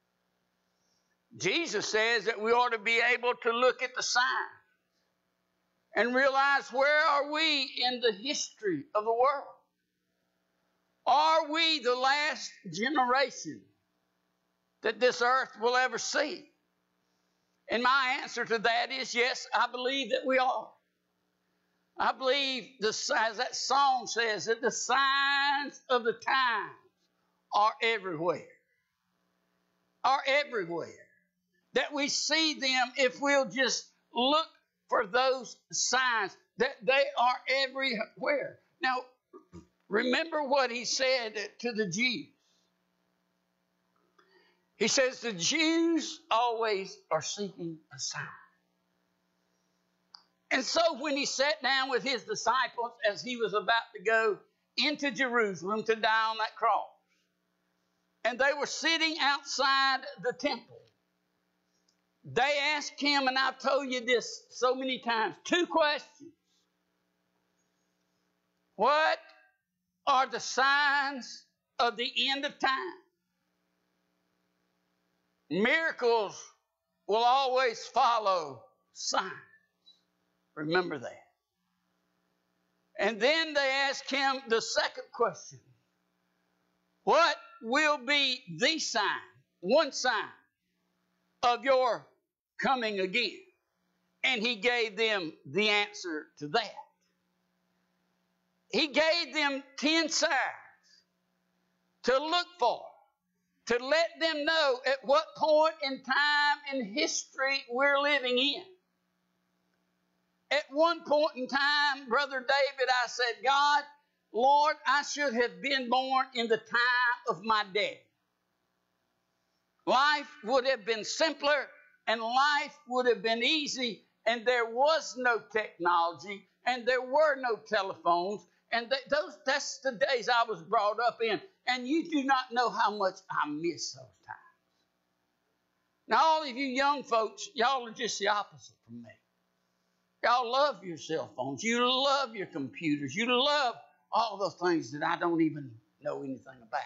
Jesus says that we ought to be able to look at the signs and realize, where are we in the history of the world? Are we the last generation that this earth will ever see? And my answer to that is yes, I believe that we are. I believe, the, as that song says, that the signs of the times are everywhere. Are everywhere. That we see them if we'll just look for those signs, that they are everywhere. Now, remember what he said to the Jews. He says the Jews always are seeking a sign. And so when he sat down with his disciples as he was about to go into Jerusalem to die on that cross, and they were sitting outside the temple, they asked him, and I've told you this so many times, two questions. What are the signs of the end of time? Miracles will always follow signs. Remember that. And then they asked him the second question. What will be the sign, one sign, of your coming again? And he gave them the answer to that. He gave them ten signs to look for, to let them know at what point in time in history we're living in. At one point in time, Brother David, I said, God, Lord, I should have been born in the time of my dad. Life would have been simpler, and life would have been easy, and there was no technology, and there were no telephones, and th- those that's the days I was brought up in, and you do not know how much I miss those times. Now, all of you young folks, y'all are just the opposite from me. Y'all love your cell phones. You love your computers. You love all those things that I don't even know anything about.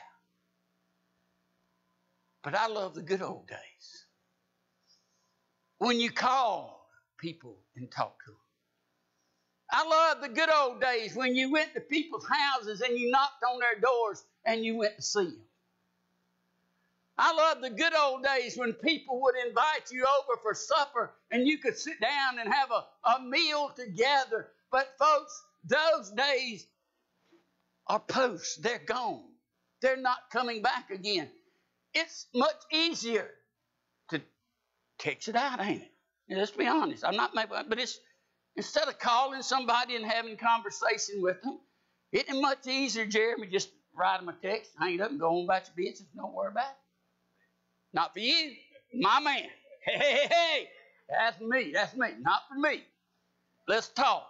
But I love the good old days, when you called people and talked to them. I love the good old days when you went to people's houses and you knocked on their doors and you went to see them. I love the good old days when people would invite you over for supper and you could sit down and have a, a meal together. But folks, those days are post. They're gone. They're not coming back again. It's much easier to text it out, ain't it? And let's be honest. I'm not making, but it's instead of calling somebody and having conversation with them, isn't it much easier, Jeremy, just write them a text, hang it up, and go on about your business. Don't worry about it. Not for you, my man. Hey, hey, hey, hey. That's me. That's me. Not for me. Let's talk.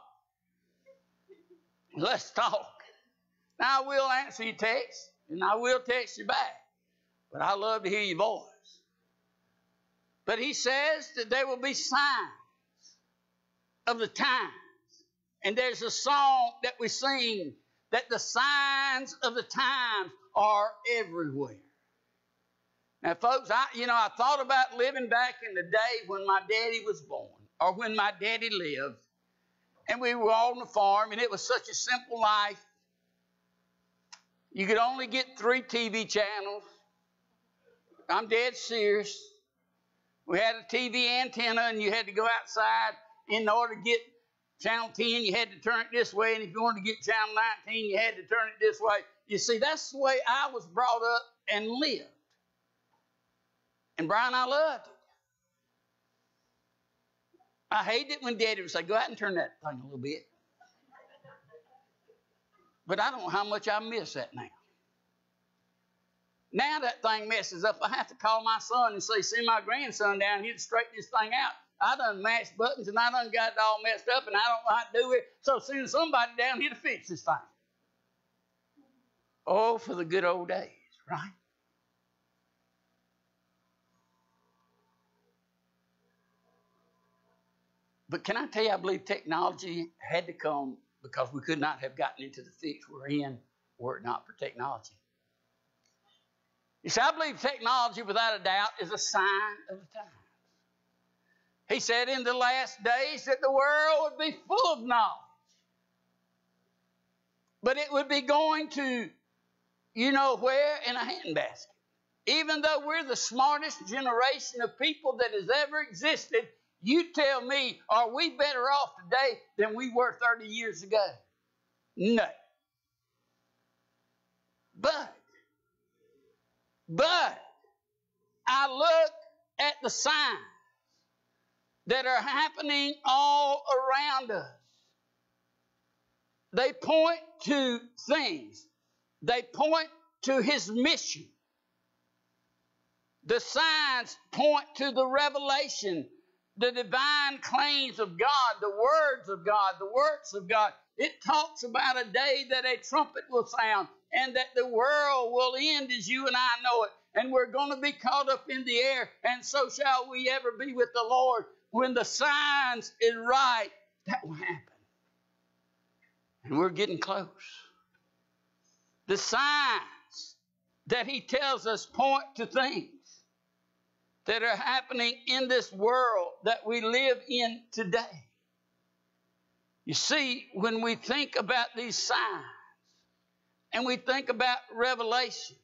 Let's talk. Now, I will answer your text, and I will text you back. But I love to hear your voice. But he says that there will be signs of the times. And there's a song that we sing that the signs of the times are everywhere. Now, folks, I, you know, I thought about living back in the day when my daddy was born or when my daddy lived, and we were on the farm, and it was such a simple life. You could only get three T V channels. I'm dead serious. We had a T V antenna, and you had to go outside in order to get channel ten. You had to turn it this way, and if you wanted to get channel nineteen, you had to turn it this way. You see, that's the way I was brought up and lived. And Brian, I loved it. I hated it when Daddy would say, go out and turn that thing a little bit. But I don't know how much I miss that now. Now that thing messes up, I have to call my son and say, send my grandson down here to straighten this thing out. I done mashed buttons, and I done got it all messed up, and I don't know how to do it. So send somebody down here to fix this thing. Oh, for the good old days, right? But can I tell you, I believe technology had to come because we could not have gotten into the fix we're in were it not for technology. You see, I believe technology, without a doubt, is a sign of the times. He said in the last days that the world would be full of knowledge. But it would be going to, you know where, in a handbasket. Even though we're the smartest generation of people that has ever existed, you tell me, are we better off today than we were thirty years ago? No. But, but, I look at the signs that are happening all around us. They point to things. They point to his mission. The signs point to the revelation, the divine claims of God, the words of God, the works of God. It talks about a day that a trumpet will sound and that the world will end as you and I know it. And we're going to be caught up in the air, and so shall we ever be with the Lord. When the signs is right, that will happen. And we're getting close. The signs that he tells us point to things that are happening in this world that we live in today. You see, when we think about these signs and we think about Revelation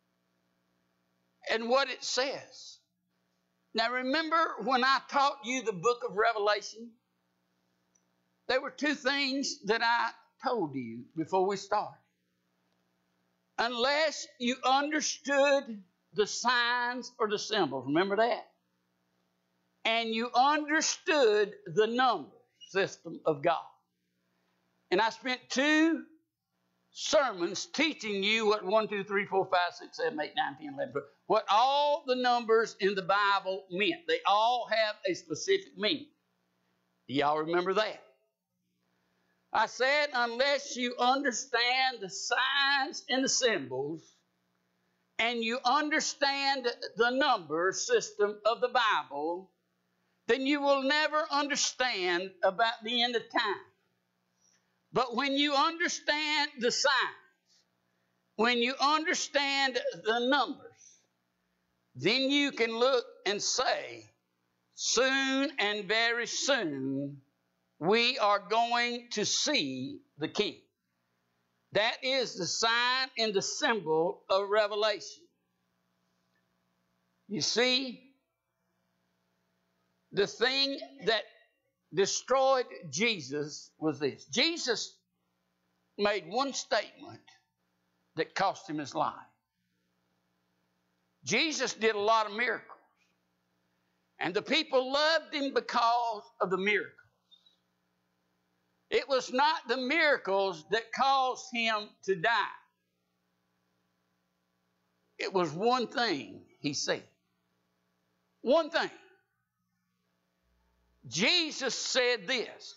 and what it says. Now remember when I taught you the book of Revelation, there were two things that I told you before we started. Unless you understood the signs or the symbols, remember that? And you understood the number system of God. And I spent two sermons teaching you what one, two, three, four, five, six, seven, eight, nine, ten, eleven, twelve, what all the numbers in the Bible meant. They all have a specific meaning. Do y'all remember that? I said, unless you understand the signs and the symbols, and you understand the number system of the Bible, then you will never understand about the end of time. But when you understand the signs, when you understand the numbers, then you can look and say, soon and very soon, we are going to see the King. That is the sign and the symbol of Revelation. You see, the thing that destroyed Jesus was this. Jesus made one statement that cost him his life. Jesus did a lot of miracles. And the people loved him because of the miracles. It was not the miracles that caused him to die. It was one thing he said. One thing. Jesus said this.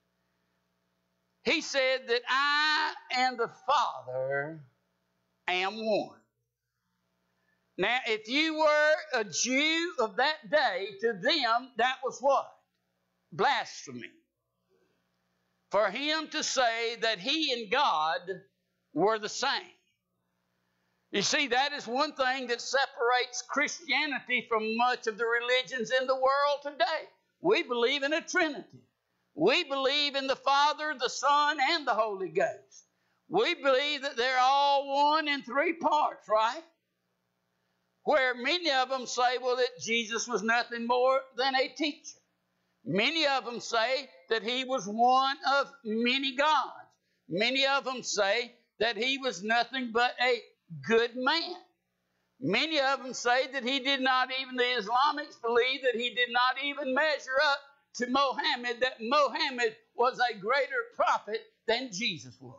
He said that I and the Father am one. Now, if you were a Jew of that day, to them, that was what? Blasphemy. For him to say that he and God were the same. You see, that is one thing that separates Christianity from much of the religions in the world today. We believe in a Trinity. We believe in the Father, the Son, and the Holy Ghost. We believe that they're all one in three parts, right? Where many of them say, well, that Jesus was nothing more than a teacher. Many of them say that he was one of many gods. Many of them say that he was nothing but a good man. Many of them say that he did not even, the Islamics believe that he did not even measure up to Mohammed, that Mohammed was a greater prophet than Jesus was.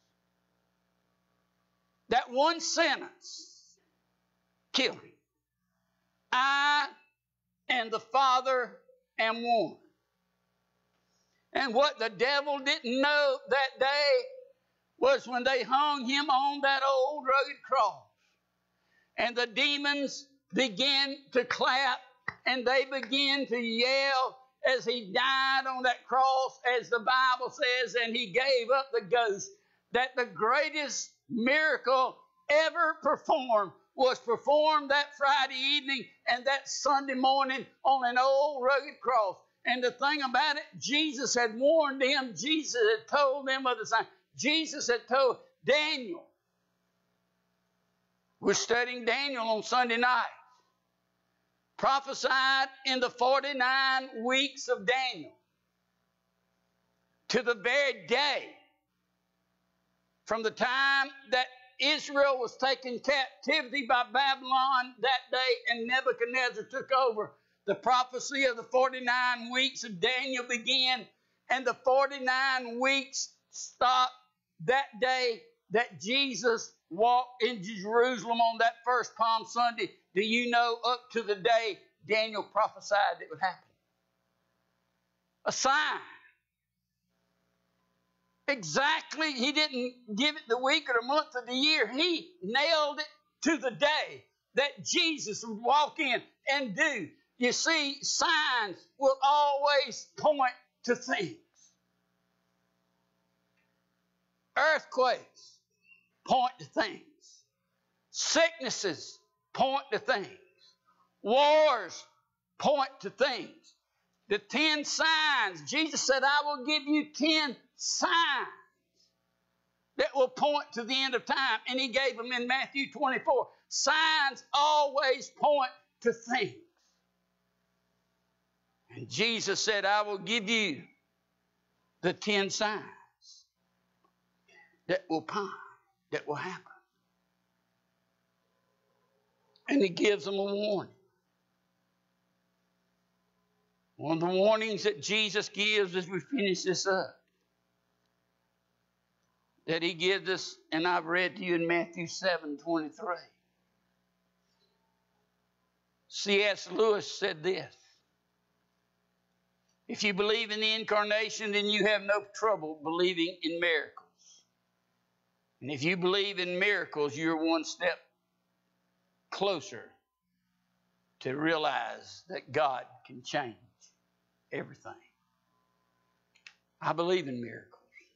That one sentence killed him. I and the Father am one. And what the devil didn't know that day was when they hung him on that old rugged cross. And the demons began to clap and they began to yell as he died on that cross, as the Bible says, and he gave up the ghost, that the greatest miracle ever performed was performed that Friday evening and that Sunday morning on an old rugged cross. And the thing about it, Jesus had warned them. Jesus had told them of the sign. Jesus had told Daniel. We're studying Daniel on Sunday night. Prophesied in the forty-nine weeks of Daniel. To the very day from the time that Israel was taken captivity by Babylon that day and Nebuchadnezzar took over, the prophecy of the forty-nine weeks of Daniel began, and the forty-nine weeks stopped that day that Jesus walked into Jerusalem on that first Palm Sunday. Do you know up to the day Daniel prophesied it would happen? A sign. Exactly, he didn't give it the week or the month of the year. He nailed it to the day that Jesus would walk in and do. You see, signs will always point to things. Earthquakes point to things. Sicknesses point to things. Wars point to things. The ten signs. Jesus said, I will give you ten signs that will point to the end of time. And he gave them in Matthew twenty-four. Signs always point to things. And Jesus said, I will give you the ten signs that will point, that will happen. And he gives them a warning. One of the warnings that Jesus gives as we finish this up, that he gives us, and I've read to you in Matthew seven twenty-three. C S Lewis said this: if you believe in the incarnation, then you have no trouble believing in miracles. And if you believe in miracles, you're one step closer to realize that God can change everything. I believe in miracles.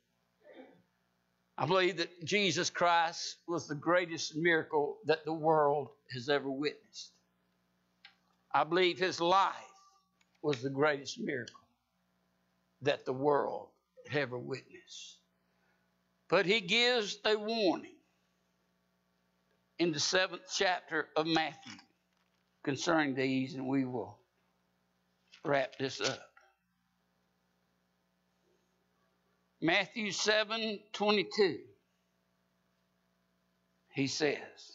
I believe that Jesus Christ was the greatest miracle that the world has ever witnessed. I believe his life was the greatest miracle that the world had ever witnessed. But he gives a warning in the seventh chapter of Matthew concerning these, and we will wrap this up. Matthew seven twenty-two. He says,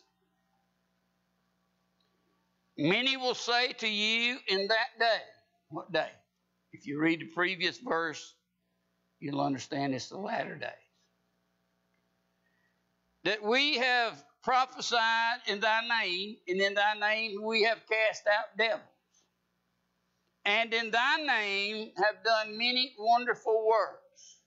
many will say to you in that day. What day? If you read the previous verse, you'll understand it's the latter days. That we have prophesied in thy name, and in thy name we have cast out devils. And in thy name have done many wonderful works.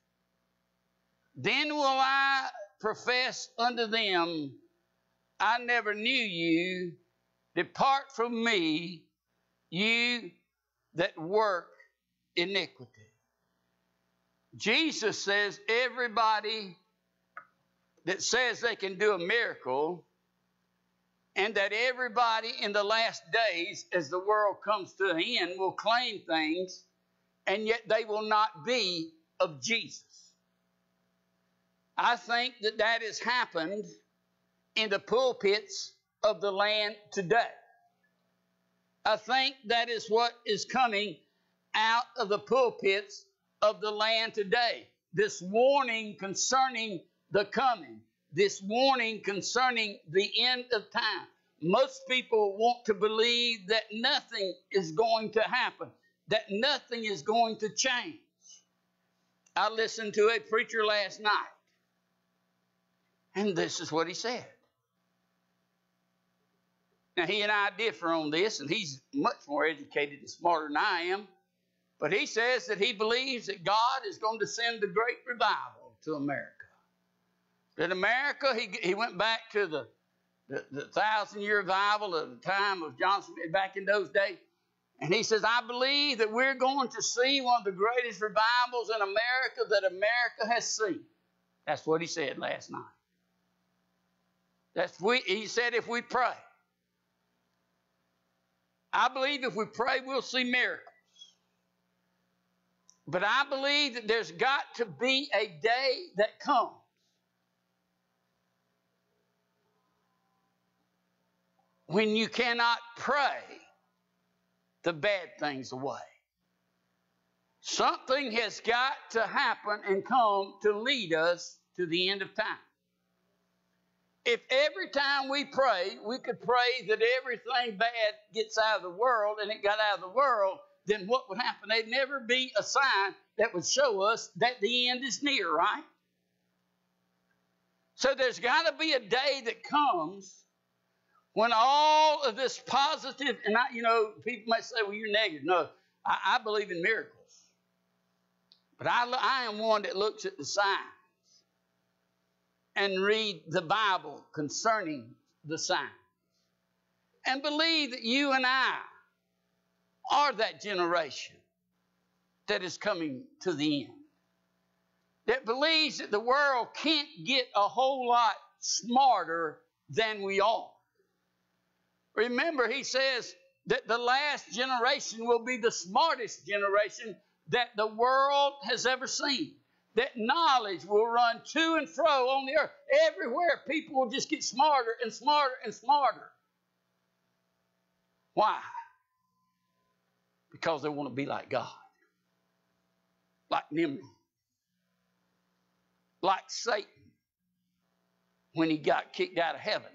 Then will I profess unto them, I never knew you. Depart from me, you that work iniquity. Jesus says everybody that says they can do a miracle, and that everybody in the last days, as the world comes to an end, will claim things, and yet they will not be of Jesus. I think that that has happened in the pulpits of the land today. I think that is what is coming out of the pulpits of the land today. This warning concerning the coming. This warning concerning the end of time. Most people want to believe that nothing is going to happen, that nothing is going to change. I listened to a preacher last night, and this is what he said. Now, he and I differ on this, and he's much more educated and smarter than I am, but he says that he believes that God is going to send the great revival to America. That America, he, he went back to the, the, the thousand-year revival of the time of Johnson, back in those days, and he says, I believe that we're going to see one of the greatest revivals in America that America has seen. That's what he said last night. That's we, he said if we pray. I believe if we pray, we'll see miracles. But I believe that there's got to be a day that comes when you cannot pray the bad things away. Something has got to happen and come to lead us to the end of time. If every time we pray, we could pray that everything bad gets out of the world and it got out of the world, then what would happen? There'd never be a sign that would show us that the end is near, right? So there's got to be a day that comes when all of this positive, and I, you know, people might say, well, you're negative. No, I, I believe in miracles. But I, I am one that looks at the signs and read the Bible concerning the signs. And believe that you and I are that generation that is coming to the end. That believes that the world can't get a whole lot smarter than we are. Remember, he says that the last generation will be the smartest generation that the world has ever seen. That knowledge will run to and fro on the earth. Everywhere, people will just get smarter and smarter and smarter. Why? Because they want to be like God. Like Nimrod. Like Satan when he got kicked out of heaven.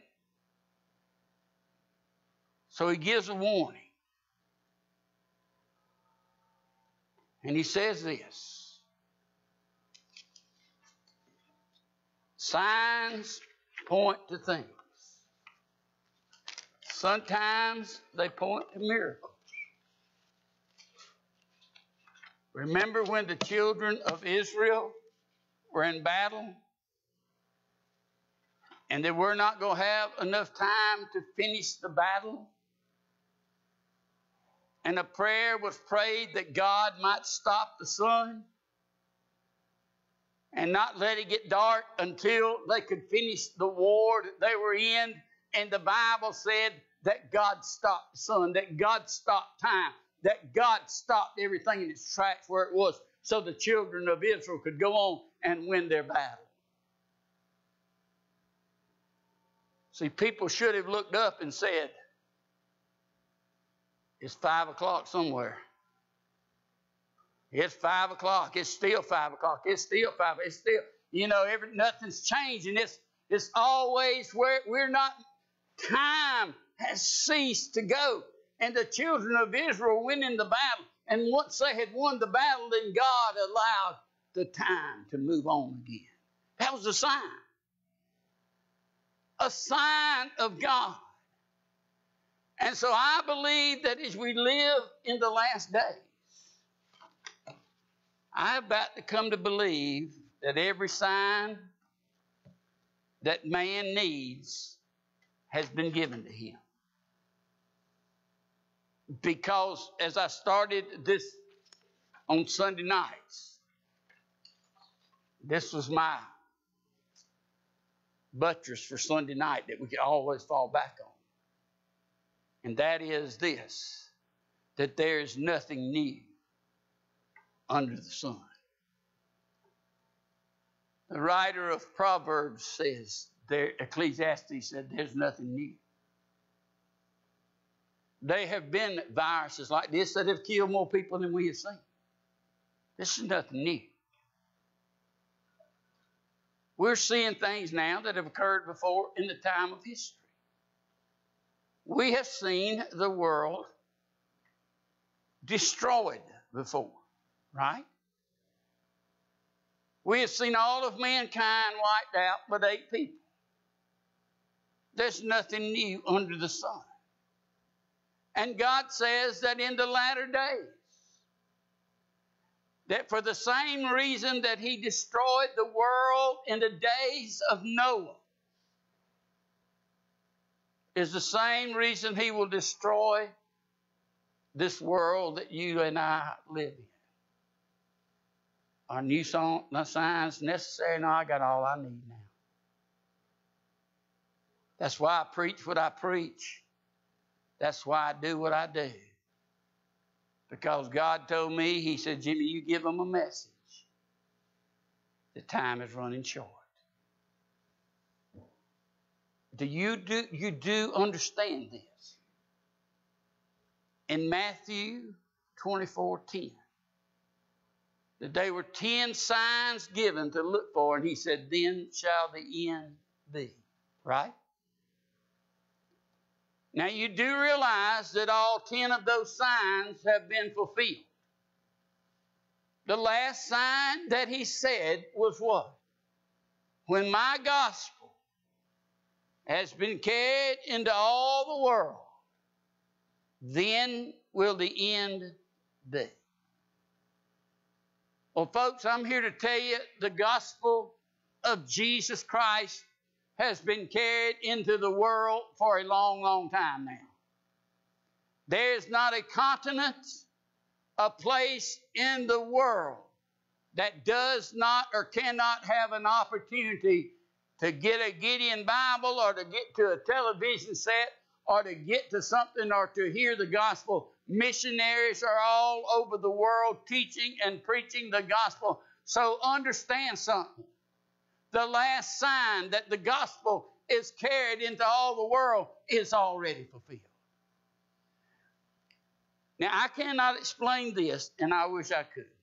So he gives a warning. And he says this. Signs point to things. Sometimes they point to miracles. Remember when the children of Israel were in battle and they were not going to have enough time to finish the battle? And a prayer was prayed that God might stop the sun and not let it get dark until they could finish the war that they were in. And the Bible said that God stopped the sun, that God stopped time, that God stopped everything in its tracks where it was, so the children of Israel could go on and win their battle. See, people should have looked up and said, it's five o'clock somewhere. It's five o'clock. It's still five o'clock. It's still five. It's still, you know, every, nothing's changing. It's, it's always where we're not, time has ceased to go. And the children of Israel went in the battle. And once they had won the battle, then God allowed the time to move on again. That was a sign. A sign of God. And so I believe that as we live in the last days, I'm about to come to believe that every sign that man needs has been given to him. Because as I started this on Sunday nights, this was my buttress for Sunday night that we can always fall back on. And that is this, that there is nothing new under the sun. The writer of Proverbs says, there, Ecclesiastes said, there's nothing new. There have been viruses like this that have killed more people than we have seen. This is nothing new. We're seeing things now that have occurred before in the time of history. We have seen the world destroyed before, right? We have seen all of mankind wiped out but eight people. There's nothing new under the sun. And God says that in the latter days, that for the same reason that he destroyed the world in the days of Noah, is the same reason he will destroy this world that you and I live in. Are new signs necessary? No, I got all I need now. That's why I preach what I preach. That's why I do what I do. Because God told me, he said, Jimmy, you give them a message. The time is running short. Do you do you do understand this? In Matthew twenty-four ten, that there were ten signs given to look for, and he said, then shall the end be. Right? Now you do realize that all ten of those signs have been fulfilled. The last sign that he said was what? When my gospel has been carried into all the world, then will the end be. Well, folks, I'm here to tell you the gospel of Jesus Christ has been carried into the world for a long, long time now. There is not a continent, a place in the world that does not or cannot have an opportunity to get a Gideon Bible or to get to a television set or to get to something or to hear the gospel. Missionaries are all over the world teaching and preaching the gospel. So understand something. The last sign that the gospel is carried into all the world is already fulfilled. Now, I cannot explain this, and I wish I could.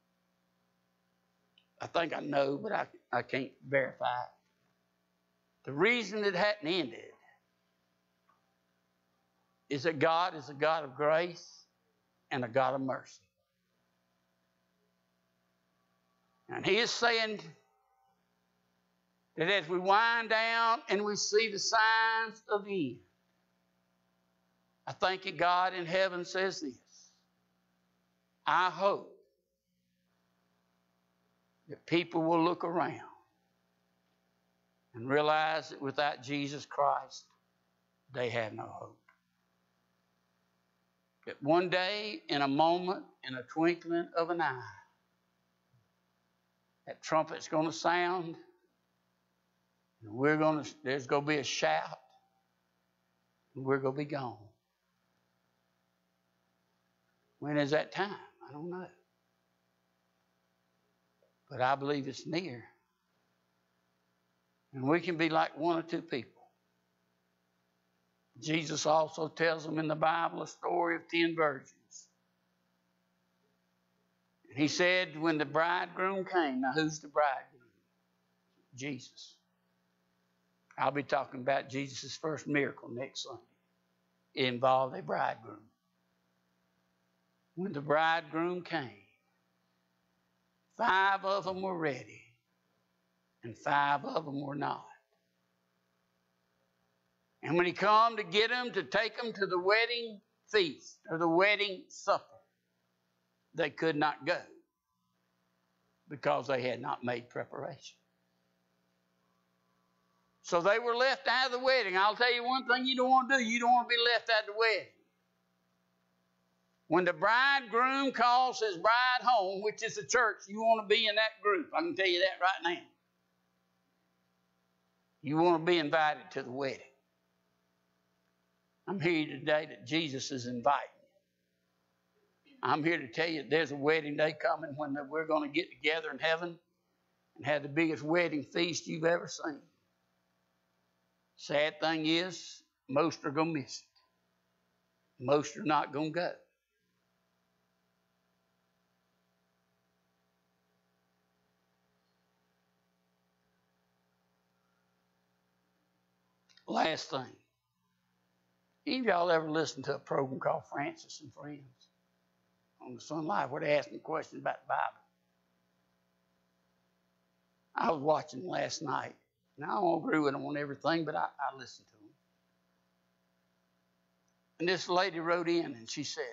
I think I know, but I, I can't verify it. The reason it hadn't ended is that God is a God of grace and a God of mercy. And he is saying that as we wind down and we see the signs of the end, I thank you, God in heaven says this. I hope that people will look around and realize that without Jesus Christ, they have no hope. That one day, in a moment, in a twinkling of an eye, that trumpet's going to sound, and we're going to, there's going to be a shout, and we're going to be gone. When is that time? I don't know. But I believe it's near. And we can be like one or two people. Jesus also tells them in the Bible a story of ten virgins. And he said when the bridegroom came, now who's the bridegroom? Jesus. I'll be talking about Jesus' first miracle next Sunday. It involved a bridegroom. When the bridegroom came, five of them were ready, and five of them were not. And when he come to get them, to take them to the wedding feast, or the wedding supper, they could not go because they had not made preparation. So they were left out of the wedding. I'll tell you one thing you don't want to do. You don't want to be left out of the wedding. When the bridegroom calls his bride home, which is the church, you want to be in that group. I can tell you that right now. You want to be invited to the wedding. I'm here today that Jesus is inviting you. I'm here to tell you there's a wedding day coming when we're going to get together in heaven and have the biggest wedding feast you've ever seen. Sad thing is, most are going to miss it. Most are not going to go. Last thing. Any of y'all ever listened to a program called Francis and Friends on the Sun Live where they ask me questions about the Bible? I was watching last night. Now, I don't agree with them on everything, but I, I listened to them. And this lady wrote in and she said,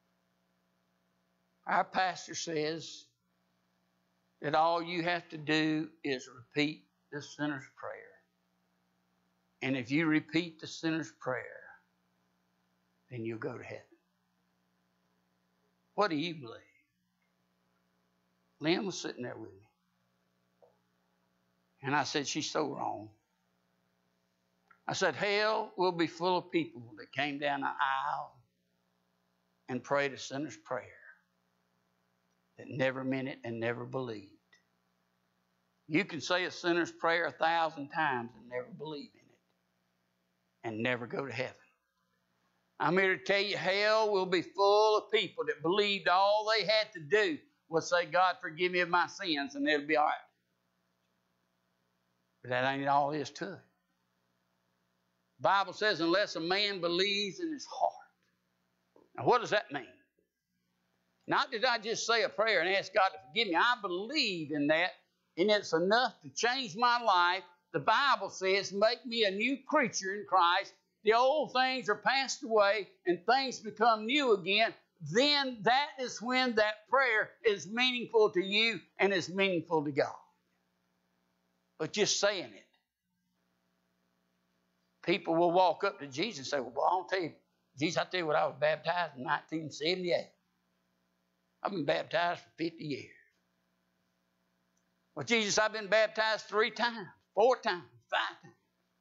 our pastor says that all you have to do is repeat the sinner's prayer. And if you repeat the sinner's prayer, then you'll go to heaven. What do you believe? Lynn was sitting there with me. And I said, she's so wrong. I said, hell will be full of people that came down the aisle and prayed a sinner's prayer that never meant it and never believed. You can say a sinner's prayer a thousand times and never believe in it and never go to heaven. I'm here to tell you, hell will be full of people that believed all they had to do was say, God, forgive me of my sins, and it'll be all right. But that ain't all there is to it. The Bible says, unless a man believes in his heart. Now, what does that mean? Not that I just say a prayer and ask God to forgive me. I believe in that, and it's enough to change my life. The Bible says, make me a new creature in Christ. The old things are passed away, and things become new again. Then that is when that prayer is meaningful to you and is meaningful to God. But just saying it. People will walk up to Jesus and say, well, I'll tell you, Jesus, I tell you what, I was baptized in nineteen seventy-eight. I've been baptized for fifty years. Well, Jesus, I've been baptized three times, four times, five times.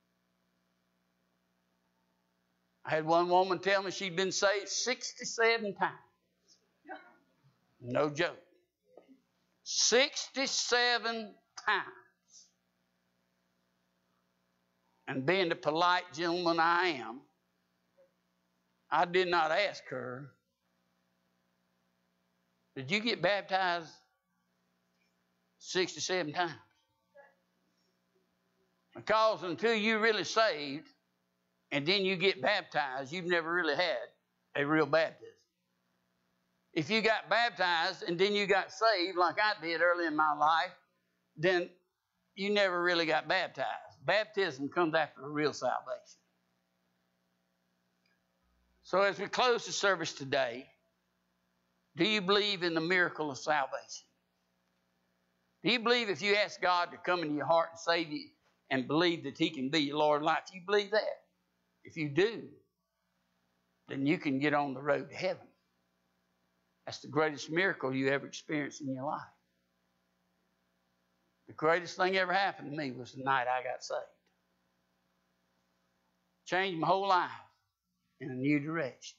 I had one woman tell me she'd been saved sixty-seven times. No joke. sixty-seven times. And being the polite gentleman I am, I did not ask her, did you get baptized sixty-seven times? Because until you're really saved, and then you get baptized, you've never really had a real baptism. If you got baptized and then you got saved, like I did early in my life, then you never really got baptized. Baptism comes after a real salvation. So as we close the service today, do you believe in the miracle of salvation? Do you believe if you ask God to come into your heart and save you and believe that he can be your Lord of life, you believe that? If you do, then you can get on the road to heaven. That's the greatest miracle you ever experienced in your life. The greatest thing ever happened to me was the night I got saved. Changed my whole life in a new direction.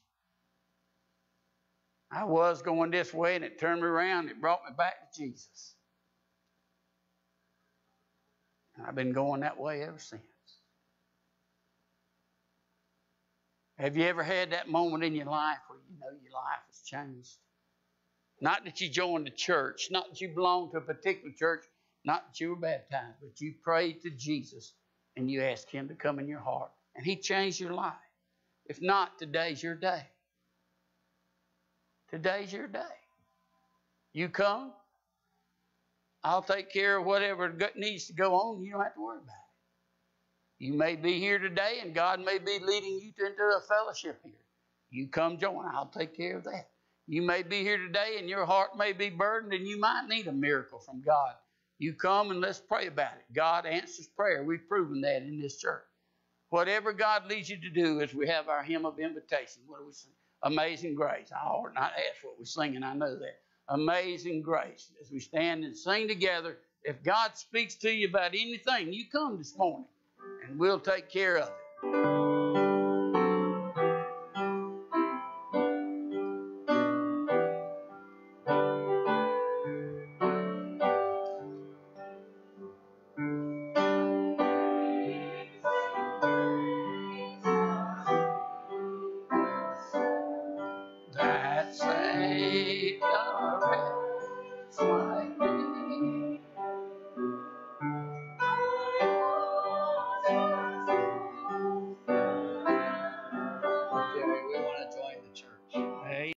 I was going this way, and it turned me around, and it brought me back to Jesus. And I've been going that way ever since. Have you ever had that moment in your life where you know your life has changed? Not that you joined the church, not that you belonged to a particular church, not that you were baptized, but you prayed to Jesus and you asked him to come in your heart. And he changed your life. If not, today's your day. Today's your day. You come, I'll take care of whatever needs to go on. You don't have to worry about it. You may be here today and God may be leading you into a fellowship here. You come join, I'll take care of that. You may be here today and your heart may be burdened and you might need a miracle from God. You come and let's pray about it. God answers prayer. We've proven that in this church. Whatever God leads you to do as we have our hymn of invitation. What do we sing? Amazing Grace. I ought not ask what we're singing. I know that. Amazing Grace. As we stand and sing together, if God speaks to you about anything, you come this morning. and we'll take care of it. That saved a wretch like